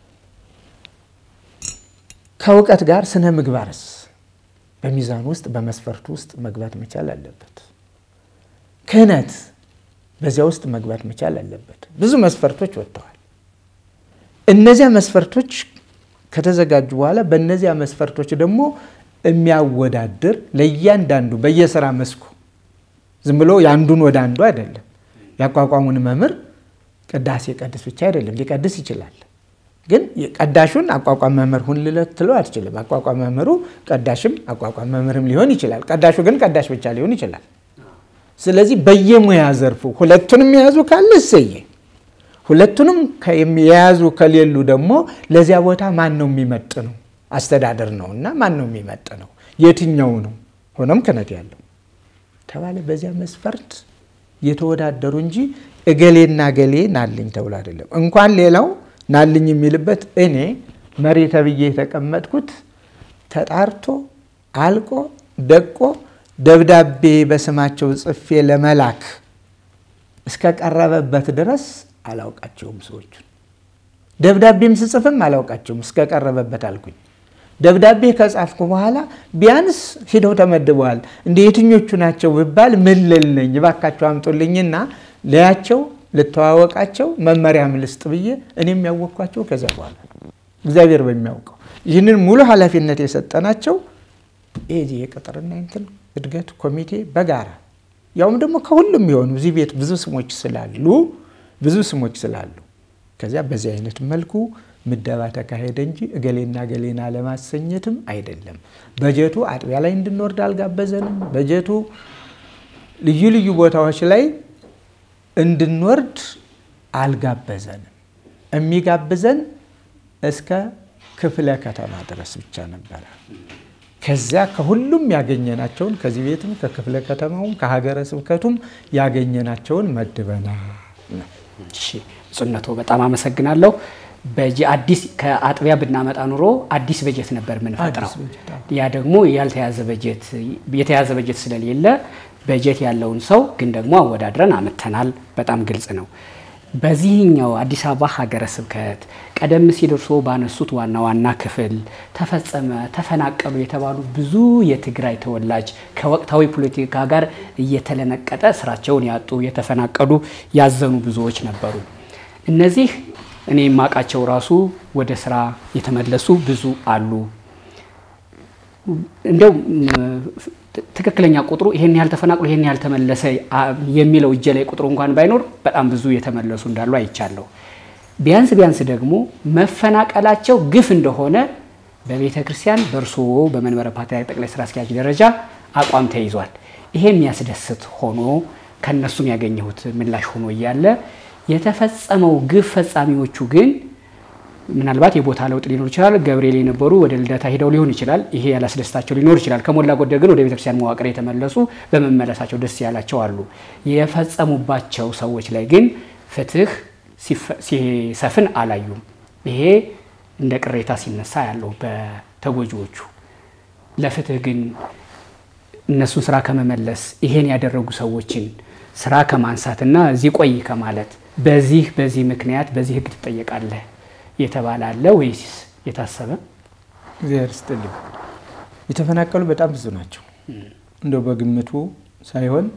ከዕውቀት ጋር ስነ ምግባርስ በሚዛን ውስጥ በመስፈርቱ ውስጥ መግባት መቻል አለበት። ክህነት በዚያ ውስጥ መግባት መቻል አለበት። ብዙ መስፈርቶች ወጥተዋል። እነዚያ መስፈርቶች ከተዘጋጁ በኋላ በእነዚያ መስፈርቶች ደግሞ የሚያወዳድር ለእያንዳንዱ በየሥራ መስኩ ዝም ብሎ ያንዱን ወደ አንዱ አይደለም። ያቋቋሙን መምህር ቅዳሴ ቀድስ ብቻ አይደለም፣ ሊቀድስ ይችላል። ግን ቀዳሹን አቋቋም መምህር ሁን ልትለው አትችልም። አቋቋም መምህሩ ቀዳሽም አቋቋም መምህርም ሊሆን ይችላል። ቀዳሹ ግን ቀዳሽ ብቻ ሊሆን ይችላል። ስለዚህ በየሙያ ዘርፉ ሁለቱንም የያዙ ካለ እሰየ፣ ሁለቱንም የያዙ ከሌሉ ደግሞ ለዚያ ቦታ ማን ነው የሚመጥነው? አስተዳደር ነውና ማን ነው የሚመጥነው? የትኛው ነው ሆኖም ክህነት ያለው ተባለ። በዚያ መስፈርት የተወዳደሩ እንጂ እገሌና ገሌ ናልኝ ተብሎ አይደለም። እንኳን ሌላው ናልኝ የሚልበት እኔ መሪ ተብዬ የተቀመጥኩት ተጣርቶ አልቆ ደቆ ደብዳቤ በስማቸው ጽፌ ለመላክ እስከ ቀረበበት ድረስ አላውቃቸውም። ሰዎቹ ደብዳቤም ስጽፍም አላውቃቸውም እስከ ቀረበበት አልኩኝ። ደብዳቤ ከጻፍኩ በኋላ ቢያንስ ሄደው ተመድበዋል። እንደ የትኞቹ ናቸው ብባል ምን ልል ነኝ? እባካቸው አምጡልኝና ለያቸው ልተዋወቃቸው መመሪያም ልስጥ ብዬ እኔም ያወቅኳቸው ከዚያ በኋላ እግዚአብሔር በሚያውቀው ይህንን ሙሉ ኃላፊነት የሰጠናቸው እዚህ የቅጥርና እንትን እድገት ኮሚቴ በጋራ ያውም ደግሞ ከሁሉም ይሆኑ እዚህ ቤት ብዙ ስሞች ስላሉ ብዙ ስሞች ስላሉ ከዚያ በዚህ አይነት መልኩ ምደባ ተካሄደ እንጂ እገሌና ገሌና ለማሰኘትም አይደለም። በጀቱ አጥቢያ ላይ እንድንወርድ አልጋበዘንም። በጀቱ ልዩ ልዩ ቦታዎች ላይ እንድንወርድ አልጋበዘንም። የሚጋብዘን እስከ ክፍለ ከተማ ድረስ ብቻ ነበር። ከዚያ ከሁሉም ያገኘናቸውን ከዚህ ቤትም ከክፍለ ከተማውም ከሀገረ ስብከቱም ያገኘናቸውን መድበና ነው። እሺ ጽነቶ በጣም አመሰግናለሁ። በጂ አዲስ ከአጥቢያ ብናመጣ ኑሮ አዲስ በጀት ነበር ምን ፈጥራው። ያ ደግሞ ያልተያዘ በጀት የተያዘ በጀት ስለሌለ በጀት ያለውን ሰው ግን ደግሞ አወዳድረን አመተናል። በጣም ግልጽ ነው። በዚህኛው አዲስ አበባ ሀገረ ስብከት ቀደም ሲል እርሶ ባነሱት ዋና ዋና ክፍል ተፈጸመ ተፈናቀሉ የተባሉ ብዙ የትግራይ ተወላጅ ከወቅታዊ ፖለቲካ ጋር እየተለነቀጠ ስራቸውን ያጡ የተፈናቀሉ ያዘኑ ብዙዎች ነበሩ። እነዚህ እኔ ማቃቸው ራሱ ወደ ስራ የተመለሱ ብዙ አሉ። እንደው ትክክለኛ ቁጥሩ ይሄን ያህል ተፈናቅሎ ይሄን ያህል ተመለሰ የሚለው እጄ ላይ ቁጥሩ እንኳን ባይኖር በጣም ብዙ የተመለሱ እንዳሉ አይቻለሁ። ቢያንስ ቢያንስ ደግሞ መፈናቀላቸው ግፍ እንደሆነ በቤተ ክርስቲያን በርሶ በመንበረ ፓትርያርክ ጠቅላይ ስራ አስኪያጅ ደረጃ አቋም ተይዟል። ይሄ የሚያስደስት ሆኖ ከነሱም ያገኘሁት ምላሽ ሆኖ ይያለ የተፈጸመው ግፍ ፈጻሚዎቹ ግን ምናልባት የቦታ ለውጥ ሊኖር ይችላል። ገብርኤል የነበሩ ወደ ልደታ ሄደው ሊሆን ይችላል። ይሄ ያላስደስታቸው ሊኖር ይችላል። ከሞላ ጎደል ግን ወደ ቤተክርስቲያን መዋቅር የተመለሱ በመመለሳቸው ደስ ያላቸው አሉ። የፈጸሙባቸው ሰዎች ላይ ግን ፍትህ ሲሰፍን አላዩም። ይሄ እንደ ቅሬታ ሲነሳ ያለው በተጎጂዎቹ ለፍትህ ግን እነሱን ስራ ከመመለስ ይሄን ያደረጉ ሰዎችን ስራ ከማንሳትና እዚህ ቆይ ከማለት በዚህ በዚህ ምክንያት በዚህ ህግ ተጠየቃለህ የተባላለ ወይስ የታሰበ? እግዚአብሔር ይስጥልኝ። የተፈናቀሉ በጣም ብዙ ናቸው። እንደው በግምቱ ሳይሆን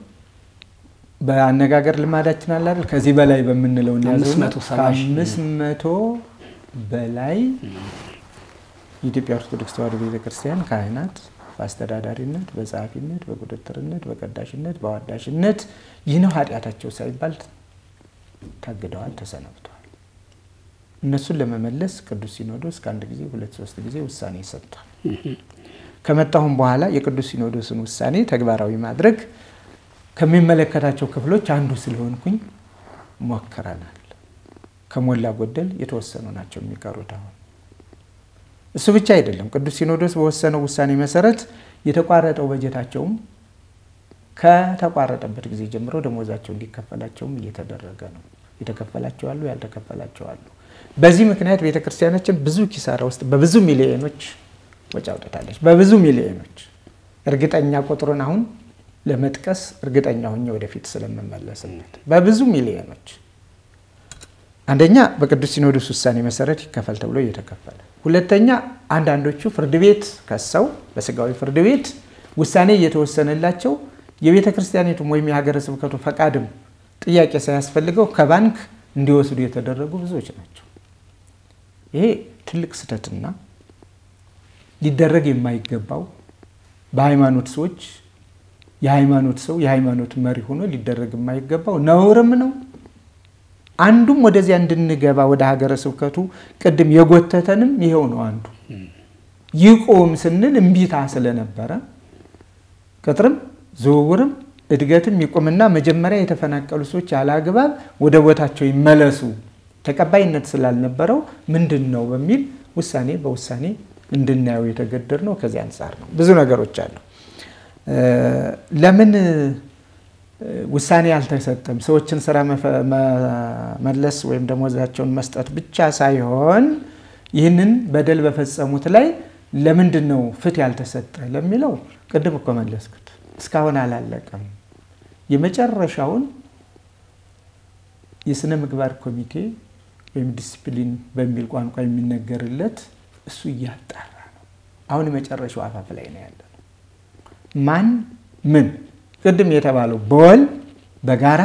በአነጋገር ልማዳችን አለ አይደል? ከዚህ በላይ በመንለው ያዘው አምስት መቶ በላይ የኢትዮጵያ ኦርቶዶክስ ተዋሕዶ ቤተክርስቲያን ካህናት በአስተዳዳሪነት፣ በጸሐፊነት፣ በቁጥጥርነት፣ በቀዳሽነት፣ በዋዳሽነት ይህ ነው ኃጢአታቸው ሳይባል ታግደዋል፣ ተሰናብተዋል። እነሱን ለመመለስ ቅዱስ ሲኖዶስ ከአንድ ጊዜ ሁለት ሶስት ጊዜ ውሳኔ ሰጥቷል። ከመጣሁም በኋላ የቅዱስ ሲኖዶስን ውሳኔ ተግባራዊ ማድረግ ከሚመለከታቸው ክፍሎች አንዱ ስለሆንኩኝ ሞክረናል። ከሞላ ጎደል የተወሰኑ ናቸው የሚቀሩት። አሁን እሱ ብቻ አይደለም። ቅዱስ ሲኖዶስ በወሰነው ውሳኔ መሰረት የተቋረጠው በጀታቸውም ከተቋረጠበት ጊዜ ጀምሮ ደሞዛቸው እንዲከፈላቸውም እየተደረገ ነው። የተከፈላቸው አሉ፣ ያልተከፈላቸው አሉ። በዚህ ምክንያት ቤተክርስቲያናችን ብዙ ኪሳራ ውስጥ በብዙ ሚሊዮኖች ወጪ አውጥታለች። በብዙ ሚሊዮኖች እርግጠኛ ቁጥሩን አሁን ለመጥቀስ እርግጠኛ ሆኜ ወደፊት ስለምመለስበት በብዙ ሚሊዮኖች አንደኛ በቅዱስ ሲኖዶስ ውሳኔ መሰረት ይከፈል ተብሎ እየተከፈለ፣ ሁለተኛ አንዳንዶቹ ፍርድ ቤት ከሰው በስጋዊ ፍርድ ቤት ውሳኔ እየተወሰነላቸው የቤተክርስቲያኒቱም ወይም የሀገረ ስብከቱ ፈቃድም ጥያቄ ሳያስፈልገው ከባንክ እንዲወስዱ የተደረጉ ብዙዎች ናቸው። ይሄ ትልቅ ስተትና ሊደረግ የማይገባው በሃይማኖት ሰዎች የሃይማኖት ሰው የሃይማኖት መሪ ሆኖ ሊደረግ የማይገባው ነውርም ነው። አንዱም ወደዚያ እንድንገባ ወደ ሀገረ ስብከቱ ቅድም የጎተተንም ይሄው ነው። አንዱ ይቆም ስንል እምቢታ ስለነበረ ቅጥርም ዝውውርም እድገትም ይቆምና መጀመሪያ የተፈናቀሉ ሰዎች ያላግባብ ወደ ቦታቸው ይመለሱ ተቀባይነት ስላልነበረው ምንድነው በሚል ውሳኔ በውሳኔ እንድናየው የተገደድነው ከዚህ አንፃር ነው። ብዙ ነገሮች አሉ። ለምን ውሳኔ አልተሰጠም? ሰዎችን ስራ መመለስ ወይም ደሞዛቸውን መስጠት ብቻ ሳይሆን ይህንን በደል በፈጸሙት ላይ ለምንድን ነው ፍትህ ያልተሰጠ ለሚለው ቅድም እኮ መለስኩት። እስካሁን አላለቀም። የመጨረሻውን የስነ ምግባር ኮሚቴ ወይም ዲሲፕሊን በሚል ቋንቋ የሚነገርለት እሱ እያጣራ ነው። አሁን የመጨረሻው አፋፍ ላይ ነው ያለው። ማን ምን ቅድም የተባለው በወል በጋራ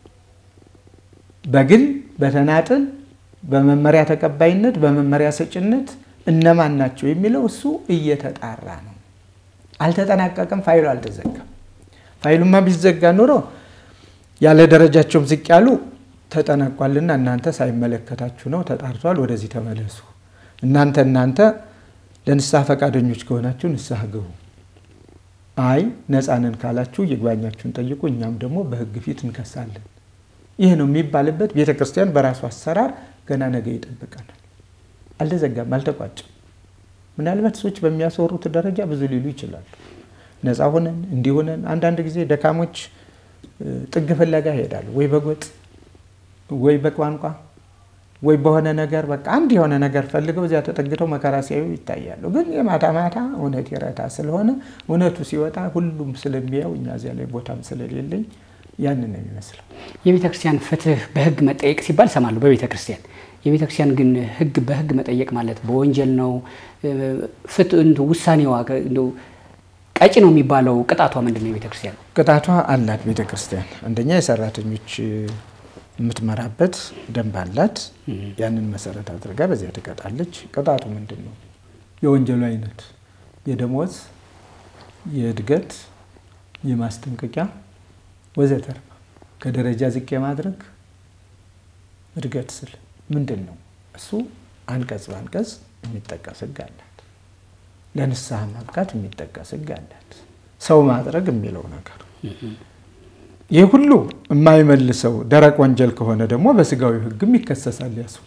በግል በተናጥል በመመሪያ ተቀባይነት በመመሪያ ሰጭነት እነማን ናቸው የሚለው እሱ እየተጣራ ነው። አልተጠናቀቀም። ፋይሉ አልተዘጋም። ፋይሉማ ቢዘጋ ኖሮ ያለ ደረጃቸውም ዝቅ ያሉ ተጠናቋልና እናንተ ሳይመለከታችሁ ነው ተጣርቷል ወደዚህ ተመለሱ እናንተ እናንተ ለንስሐ ፈቃደኞች ከሆናችሁ ንስሐ ግቡ አይ ነፃነን ካላችሁ ይግባኛችሁን ጠይቁ እኛም ደግሞ በህግ ፊት እንከሳለን ይሄ ነው የሚባልበት ቤተክርስቲያን በራሷ አሰራር ገና ነገ ይጠብቀናል አልተዘጋም አልተቋጨም ምናልባት ሰዎች በሚያስወሩት ደረጃ ብዙ ሊሉ ይችላሉ ነፃ ሆነን እንዲሆነን አንዳንድ ጊዜ ደካሞች ጥግ ፍለጋ ይሄዳሉ ወይ በጎጥ ወይ በቋንቋ ወይ በሆነ ነገር በቃ አንድ የሆነ ነገር ፈልገው እዚያ ተጠግተው መከራ ሲያዩ ይታያሉ ግን የማታ ማታ እውነት ይረታ ስለሆነ እውነቱ ሲወጣ ሁሉም ስለሚያው እኛ እዚያ ላይ ቦታም ስለሌለኝ ያንን ነው የሚመስለው የቤተክርስቲያን ፍትህ በህግ መጠየቅ ሲባል ሰማለሁ በቤተክርስቲያን የቤተክርስቲያን ግን ህግ በህግ መጠየቅ ማለት በወንጀል ነው ፍትህ እንደ ውሳኔዋ እንደ ቀጭ ነው የሚባለው ቅጣቷ ምንድነው የቤተክርስቲያን ቅጣቷ አላት ቤተክርስቲያን አንደኛ የሰራተኞች ምትመራበት ደንብ አላት ያንን መሰረት አድርጋ በዚያ ተቀጣለች ቅጣቱ ምንድነው የወንጀሉ አይነት የደሞዝ የእድገት የማስጠንቀቂያ ወዘተርፈ ከደረጃ ዝቅ የማድረግ እድገት ስል ምንድነው እሱ አንቀጽ አንቀጽ የሚጠቀስ ህግ አላት ለንስሐ ማብቃት የሚጠቀስ ህግ አላት ሰው ማድረግ የሚለው ነገር ይሄ ሁሉ የማይመልሰው ደረቅ ወንጀል ከሆነ ደግሞ በስጋዊ ህግም ይከሰሳል ያሰው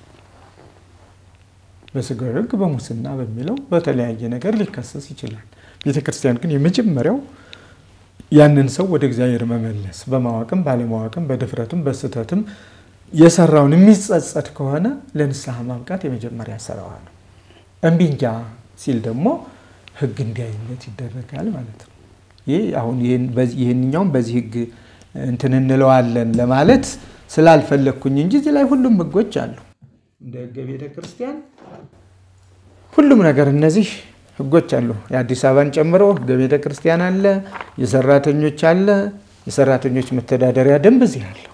በስጋዊ ህግ በሙስና በሚለው በተለያየ ነገር ሊከሰስ ይችላል ቤተክርስቲያን ግን የመጀመሪያው ያንን ሰው ወደ እግዚአብሔር መመለስ በማዋቅም ባለማዋቅም በድፍረትም በስተትም የሰራውን የሚጸጸት ከሆነ ለንስሐ ማብቃት የመጀመሪያ ስራዋ ነው እንቢንጃ ሲል ደግሞ ህግ እንዲያይነት ይደረጋል ማለት ነው ይሄ አሁን ይሄን በዚህ ይሄንኛው በዚህ ህግ እንትን እንለዋለን ለማለት ስላልፈለኩኝ እንጂ እዚህ ላይ ሁሉም ህጎች አሉ እንደ ህገ ቤተክርስቲያን ሁሉም ነገር እነዚህ ህጎች አሉ የአዲስ አበባን ጨምሮ ህገ ቤተክርስቲያን አለ የሰራተኞች አለ የሰራተኞች መተዳደሪያ ደንብ እዚህ አለ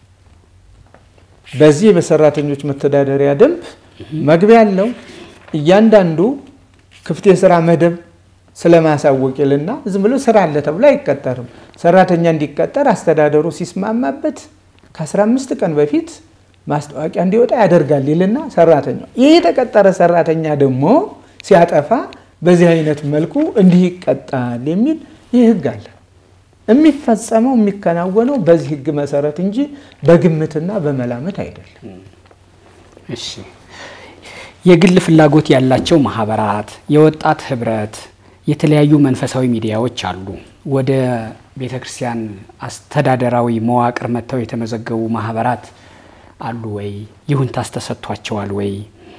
በዚህ በሰራተኞች መተዳደሪያ ደንብ መግቢያ አለው እያንዳንዱ ክፍት የሥራ መደብ ስለማሳወቅልና ዝም ብሎ ስራ አለ ተብሎ አይቀጠርም ሰራተኛ እንዲቀጠር አስተዳደሩ ሲስማማበት ከ15 ቀን በፊት ማስታወቂያ እንዲወጣ ያደርጋል ይልና ሰራተኛው ይሄ ተቀጠረ ሰራተኛ ደግሞ ሲያጠፋ በዚህ አይነት መልኩ እንዲህ ይቀጣል የሚል ይህ ህግ አለ የሚፈጸመው የሚከናወነው በዚህ ህግ መሰረት እንጂ በግምትና በመላመት አይደለም እሺ የግል ፍላጎት ያላቸው ማህበራት የወጣት ህብረት የተለያዩ መንፈሳዊ ሚዲያዎች አሉ ወደ ቤተክርስቲያን አስተዳደራዊ መዋቅር መተው የተመዘገቡ ማህበራት አሉ ወይ ይሁንታ ተሰጥቷቸዋል ወይ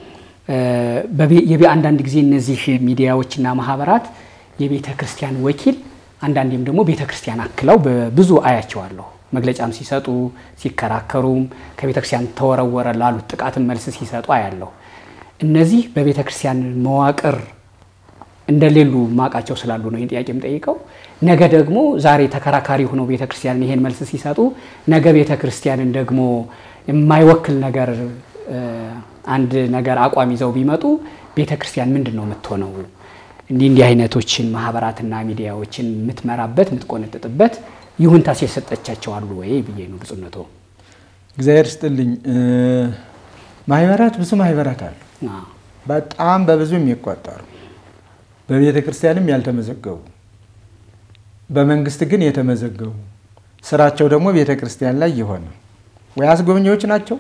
በየቢ አንዳንድ ጊዜ እነዚህ ሚዲያዎችና ማህበራት የቤተክርስቲያን ወኪል አንዳንዴም ደግሞ ቤተክርስቲያን አክለው በብዙ አያቸዋለሁ መግለጫም ሲሰጡ ሲከራከሩም ከቤተክርስቲያን ተወረወረ ላሉት ጥቃትን መልስ ሲሰጡ አያለሁ እነዚህ በቤተክርስቲያን መዋቅር እንደሌሉ ማቃቸው ስላሉ ነው ጥያቄም ጠይቀው ነገ ደግሞ ዛሬ ተከራካሪ ሆኖ ቤተክርስቲያን ይሄን መልስ ሲሰጡ ነገ ቤተክርስቲያንን ደግሞ የማይወክል ነገር አንድ ነገር አቋም ይዘው ቢመጡ ቤተክርስቲያን ምንድነው የምትሆነው እንዲህ እንዲህ አይነቶችን ማህበራትና ሚዲያዎችን ምትመራበት ምትቆነጥጥበት ይሁንታ ሲሰጠቻቸው አሉ ወይ ብዬ ነው ብፁዕነቶ እግዚአብሔር ይስጥልኝ ማህበራት ብዙ ማህበራት አሉ በጣም በብዙ የሚቆጠሩ በቤተክርስቲያንም ያልተመዘገቡ በመንግስት ግን የተመዘገቡ ስራቸው ደግሞ ቤተክርስቲያን ላይ ይሆነ ወይ አስጎብኚዎች ናቸው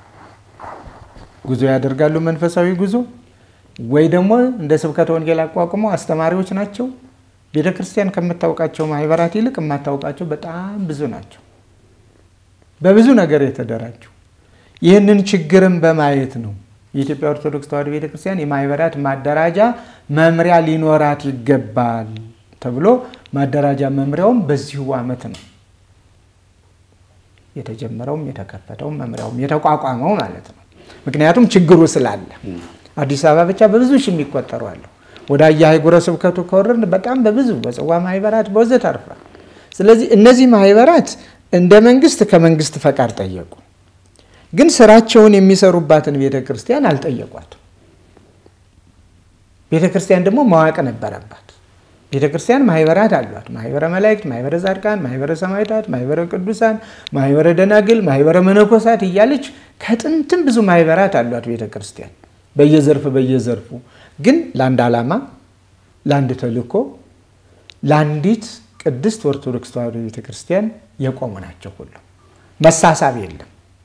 ጉዞ ያደርጋሉ መንፈሳዊ ጉዞ ወይ ደግሞ እንደ ስብከተ ወንጌል አቋቁመው አስተማሪዎች ናቸው ቤተክርስቲያን ከምታውቃቸው ማህበራት ይልቅ የማታውቃቸው በጣም ብዙ ናቸው። በብዙ ነገር የተደራጁ ይህንን ችግርን በማየት ነው የኢትዮጵያ ኦርቶዶክስ ተዋሕዶ ቤተክርስቲያን የማህበራት ማደራጃ መምሪያ ሊኖራት ይገባል ተብሎ ማደራጃ መምሪያውም በዚሁ ዓመት ነው የተጀመረውም የተከፈተውም መምሪያውም የተቋቋመው ማለት ነው። ምክንያቱም ችግሩ ስላለ አዲስ አበባ ብቻ በብዙ ሺህ የሚቆጠሩ አሉ። ወደ አያይጉረ ስብከቱ ከወረድን በጣም በብዙ በጽዋ ማህበራት በወዘተርፈ። ስለዚህ እነዚህ ማህበራት እንደ መንግስት ከመንግስት ፈቃድ ጠየቁ። ግን ስራቸውን የሚሰሩባትን ቤተክርስቲያን አልጠየቋትም። ቤተክርስቲያን ደግሞ ማዋቅ ነበረባት። ቤተክርስቲያን ማህበራት አሏት። ማህበረ መላእክት፣ ማህበረ ጻድቃን፣ ማህበረ ሰማዕታት፣ ማህበረ ቅዱሳን፣ ማህበረ ደናግል፣ ማህበረ መነኮሳት እያለች ከጥንትም ብዙ ማህበራት አሏት ቤተክርስቲያን በየዘርፍ በየዘርፉ። ግን ለአንድ ዓላማ ለአንድ ተልእኮ ለአንዲት ቅድስት ኦርቶዶክስ ተዋሕዶ ቤተክርስቲያን የቆሙ ናቸው። ሁሉ መሳሳብ የለም፣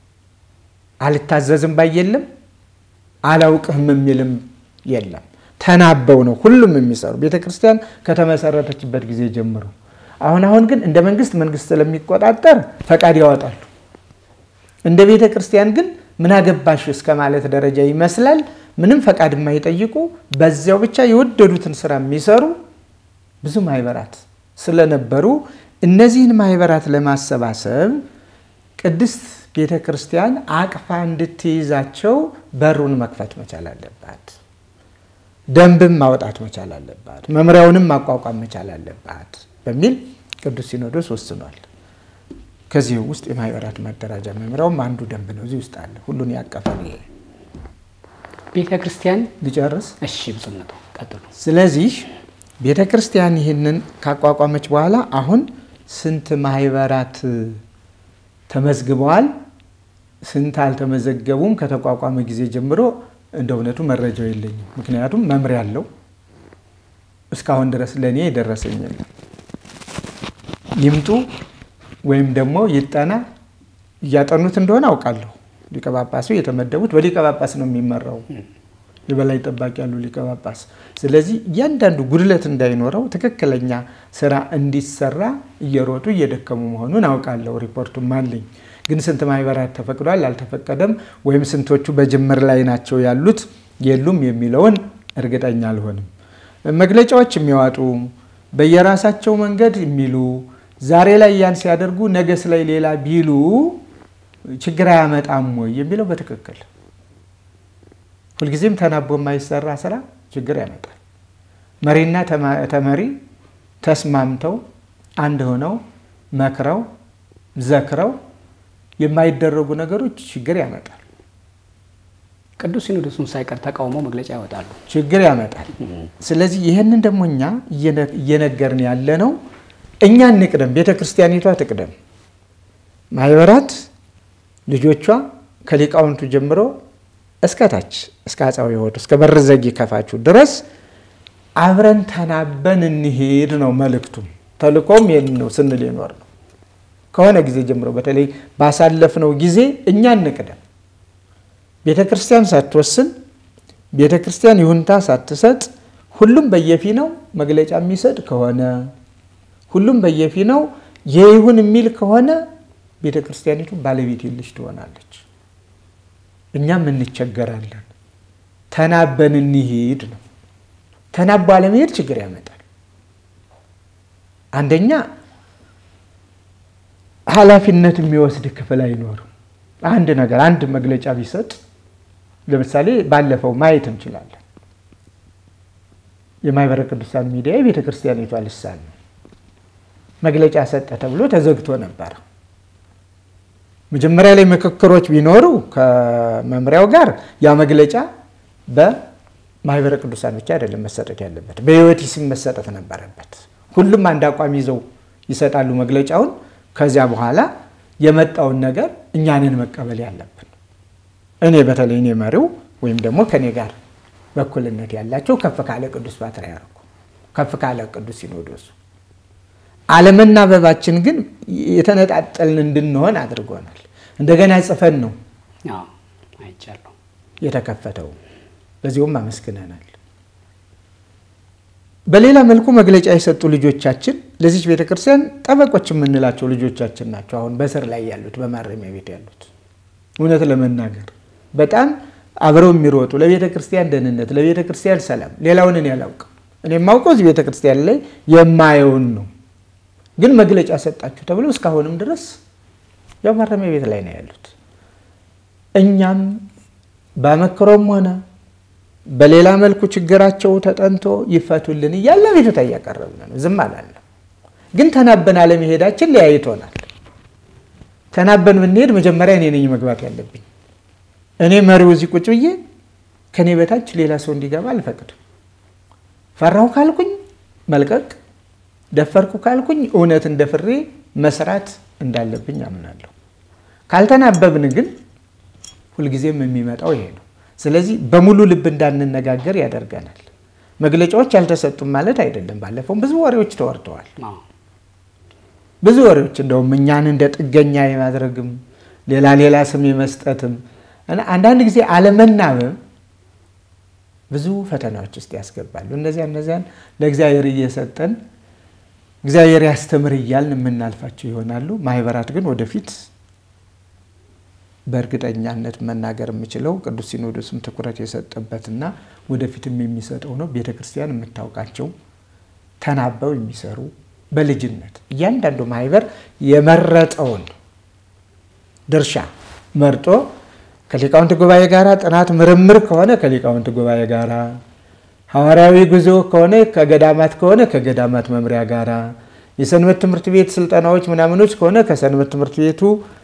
አልታዘዝም ባይ የለም፣ አላውቅህም የሚልም የለም። ተናበው ነው ሁሉም የሚሰሩ ቤተክርስቲያን ከተመሰረተችበት ጊዜ ጀምሮ። አሁን አሁን ግን እንደ መንግስት መንግስት ስለሚቆጣጠር ፈቃድ ያወጣሉ። እንደ ቤተክርስቲያን ግን ምን አገባሽ እስከ ማለት ደረጃ ይመስላል። ምንም ፈቃድ የማይጠይቁ በዚያው ብቻ የወደዱትን ስራ የሚሰሩ ብዙ ማህበራት ስለነበሩ እነዚህን ማህበራት ለማሰባሰብ ቅድስት ቤተክርስቲያን አቅፋ እንድትይዛቸው በሩን መክፈት መቻል አለባት። ደንብም ማውጣት መቻል አለባት። መምሪያውንም ማቋቋም መቻል አለባት በሚል ቅዱስ ሲኖዶስ ወስኗል። ከዚህ ውስጥ የማህበራት ማደራጃ መምሪያውም አንዱ ደንብ ነው። እዚህ ውስጥ አለ ሁሉን ያቀፈ ነው። ቤተክርስቲያን ሊጨርስ እሺ ብፁዕነቱ ቀጥሉ። ስለዚህ ቤተክርስቲያን ይህንን ካቋቋመች በኋላ አሁን ስንት ማህበራት ተመዝግበዋል፣ ስንት አልተመዘገቡም ከተቋቋመ ጊዜ ጀምሮ እንደውነቱ መረጃው የለኝም። ምክንያቱም መምሪያ አለው እስካሁን ድረስ ለኔ የደረሰኝ የለም። ይምጡ ወይም ደግሞ ይጠና እያጠኑት እንደሆነ አውቃለሁ። ሊቀ ጳጳሱ የተመደቡት በሊቀ ጳጳስ ነው የሚመራው፣ የበላይ ጠባቂ ያሉ ሊቀ ጳጳስ። ስለዚህ እያንዳንዱ ጉድለት እንዳይኖረው ትክክለኛ ስራ እንዲሰራ እየሮጡ እየደከሙ መሆኑን አውቃለሁ። ሪፖርቱም አለኝ። ግን ስንት ማህበራት ተፈቅዷል አልተፈቀደም ወይም ስንቶቹ በጅምር ላይ ናቸው ያሉት የሉም የሚለውን እርግጠኛ አልሆንም። መግለጫዎች የሚያወጡ በየራሳቸው መንገድ የሚሉ ዛሬ ላይ ያን ሲያደርጉ ነገስ ላይ ሌላ ቢሉ ችግር ያመጣም ወይ የሚለው በትክክል ሁልጊዜም ተናቦ የማይሰራ ስራ ችግር ያመጣል። መሪና ተመሪ ተስማምተው አንድ ሆነው መክረው ዘክረው የማይደረጉ ነገሮች ችግር ያመጣል። ቅዱስ ሲኖዶሱን ሳይቀር ተቃውሞ መግለጫ ያወጣሉ፣ ችግር ያመጣል። ስለዚህ ይሄንን ደሞኛ እየነገርን ያለ ነው። እኛ እንቅደም፣ ቤተክርስቲያኒቷ ትቅደም። ማህበራት ልጆቿ ከሊቃውንቱ ጀምሮ እስከታች እስከ አጻው ይወጡ እስከ በርዘጊ ከፋቹ ድረስ አብረን ተናበን እንሄድ ነው መልእክቱ። ተልቆም ይሄን ነው ስንል ይኖር ነው። ከሆነ ጊዜ ጀምሮ በተለይ ባሳለፍነው ጊዜ እኛ እንቅደም። ቤተክርስቲያን ሳትወስን ቤተክርስቲያን ይሁንታ ሳትሰጥ ሁሉም በየፊናው መግለጫ የሚሰጥ ከሆነ ሁሉም በየፊናው የይሁን የሚል ከሆነ ቤተክርስቲያኒቱ ባለቤት የለሽ ትሆናለች። እኛም እንቸገራለን። ተናበን እንሂድ ነው። ተናቦ አለመሄድ ችግር ያመጣል። አንደኛ ኃላፊነት የሚወስድ ክፍል አይኖርም። አንድ ነገር አንድ መግለጫ ቢሰጥ ለምሳሌ ባለፈው ማየት እንችላለን። የማህበረ ቅዱሳን ሚዲያ የቤተክርስቲያኒቷ ልሳን መግለጫ ሰጠ ተብሎ ተዘግቶ ነበር። መጀመሪያ ላይ ምክክሮች ቢኖሩ ከመምሪያው ጋር ያ መግለጫ በማህበረ ቅዱሳን ብቻ አይደለም መሰጠት ያለበት፣ በሕይወቲስም መሰጠት ነበረበት። ሁሉም አንድ አቋም ይዘው ይሰጣሉ መግለጫውን። ከዚያ በኋላ የመጣውን ነገር እኛንን መቀበል ያለብን። እኔ በተለይ እኔ መሪው ወይም ደግሞ ከኔ ጋር በኩልነት ያላቸው ከፍ ካለ ቅዱስ ፓትርያርኩ ከፍ ካለ ቅዱስ ሲኖዶሱ አለመናበባችን ግን የተነጣጠልን እንድንሆን አድርጎናል። እንደገና ጽፈን ነው አዎ አይቻለሁ። የተከፈተው። በዚሁም አመስግነናል። በሌላ መልኩ መግለጫ የሰጡ ልጆቻችን ለዚህ ቤተክርስቲያን ጠበቆች የምንላቸው ልጆቻችን ናቸው አሁን በስር ላይ ያሉት በማረሚያ ቤት ያሉት እውነት ለመናገር በጣም አብረው የሚሮጡ ለቤተክርስቲያን ደህንነት ለቤተክርስቲያን ሰላም ሌላውን እኔ አላውቅም እኔ ማውቀው እዚህ ቤተክርስቲያን ላይ የማየውን ነው ግን መግለጫ ሰጣችሁ ተብሎ እስካሁንም ድረስ ያው ማረሚያ ቤት ላይ ነው ያሉት እኛም ባመክሮም ሆነ በሌላ መልኩ ችግራቸው ተጠንቶ ይፈቱልን ይያለ ቤቱታ ያቀርብና ነው ዝም አላለም ግን ተናበን አለ መሄዳችን ለያይቶናል ተናበን ብንሄድ መጀመሪያ እኔ ነኝ መግባት ያለብኝ እኔ መሪው እዚህ ቁጭ ብዬ ከኔ በታች ሌላ ሰው እንዲገባ አልፈቅድም ፈራው ካልኩኝ መልቀቅ ደፈርኩ ካልኩኝ እውነት እንደፍሬ መስራት እንዳለብኝ አምናለሁ ካልተናበብን ግን ሁሉ ጊዜም የሚመጣው ይሄ ነው ስለዚህ በሙሉ ልብ እንዳንነጋገር ያደርጋናል መግለጫዎች ያልተሰጡም ማለት አይደለም ባለፈው ብዙ ወሬዎች ተወርተዋል ብዙ ወሬዎች እንደውም እኛን እንደ ጥገኛ የማድረግም ሌላ ሌላ ስም የመስጠትም እና አንዳንድ ጊዜ አለመናበብ ብዙ ፈተናዎች ውስጥ ያስገባሉ እነዚያ እነዚያን ለእግዚአብሔር እየሰጠን እግዚአብሔር ያስተምር ይያልን ምናልፋቸው ይሆናሉ ማህበራት ግን ወደፊት በእርግጠኛነት መናገር የምችለው ቅዱስ ሲኖዶስም ትኩረት የሰጠበትና ወደፊትም የሚሰጠው ነው ቤተክርስቲያን የምታውቃቸው ተናበው የሚሰሩ በልጅነት እያንዳንዱ ማህበር የመረጠውን ድርሻ መርጦ ከሊቃውንት ጉባኤ ጋራ ጥናት ምርምር ከሆነ ከሊቃውንት ጉባኤ ጋራ ሐዋርያዊ ጉዞ ከሆነ ከገዳማት ከሆነ ከገዳማት መምሪያ ጋራ የሰንበት ትምህርት ቤት ስልጠናዎች ምናምኖች ከሆነ ከሰንበት ትምህርት ቤቱ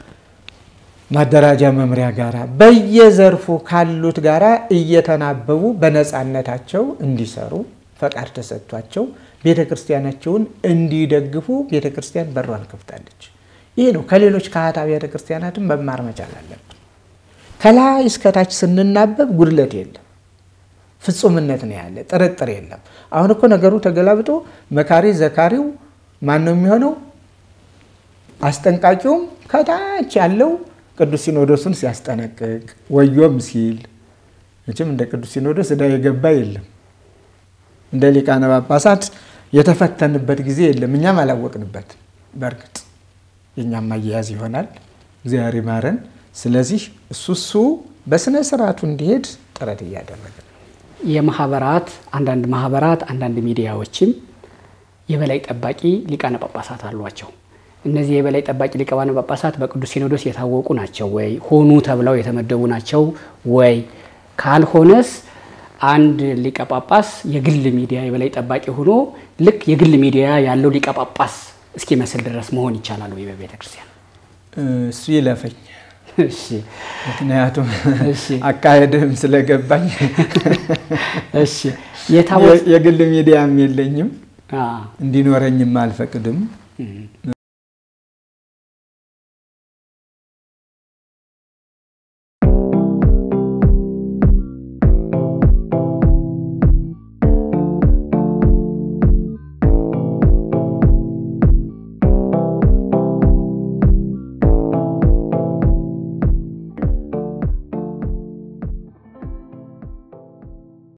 ማደራጃ መምሪያ ጋራ በየዘርፉ ካሉት ጋራ እየተናበቡ በነጻነታቸው እንዲሰሩ ፈቃድ ተሰጥቷቸው ቤተክርስቲያናቸውን እንዲደግፉ ቤተክርስቲያን በሯን ከፍታለች ይሄ ነው ከሌሎች ካህታዊ ቤተክርስቲያናትም መማር መቻል አለብን ከላይ እስከታች ስንናበብ ጉድለት የለም ፍጹምነት ነው ያለ ጥርጥር የለም አሁን እኮ ነገሩ ተገላብጦ መካሪ ዘካሪው ማን ነው የሚሆነው አስጠንቃቂውም ከታች ያለው ቅዱስ ሲኖዶስን ሲያስጠነቅቅ ወዮም ሲል እቺም እንደ ቅዱስ ሲኖዶስ እዳ የገባ የለም እንደ ሊቃነ ጳጳሳት የተፈተንበት ጊዜ የለም እኛም አላወቅንበት በርግጥ እኛም ማያያዝ ይሆናል እግዚአብሔር ይማረን ስለዚህ እሱሱ በስነ ስርዓቱ እንዲሄድ ጥረት ያደረገ የማህበራት አንዳንድ ማህበራት አንዳንድ ሚዲያዎችም የበላይ ጠባቂ ሊቃነ ጳጳሳት አሏቸው እነዚህ የበላይ ጠባቂ ሊቃነ ጳጳሳት በቅዱስ ሲኖዶስ የታወቁ ናቸው ወይ ሆኑ ተብለው የተመደቡ ናቸው ወይ ካልሆነስ አንድ ሊቀ ጳጳስ የግል ሚዲያ የበላይ ጠባቂ ሆኖ ልክ የግል ሚዲያ ያለው ሊቀ ጳጳስ እስኪመስል ድረስ መሆን ይቻላል ወይ በቤተክርስቲያን እሱ ይለፈኝ እሺ ምክንያቱም እሺ አካሄድም ስለገባኝ እሺ የታወቀ የግል ሚዲያም የለኝም አ እንዲኖረኝም አልፈቅድም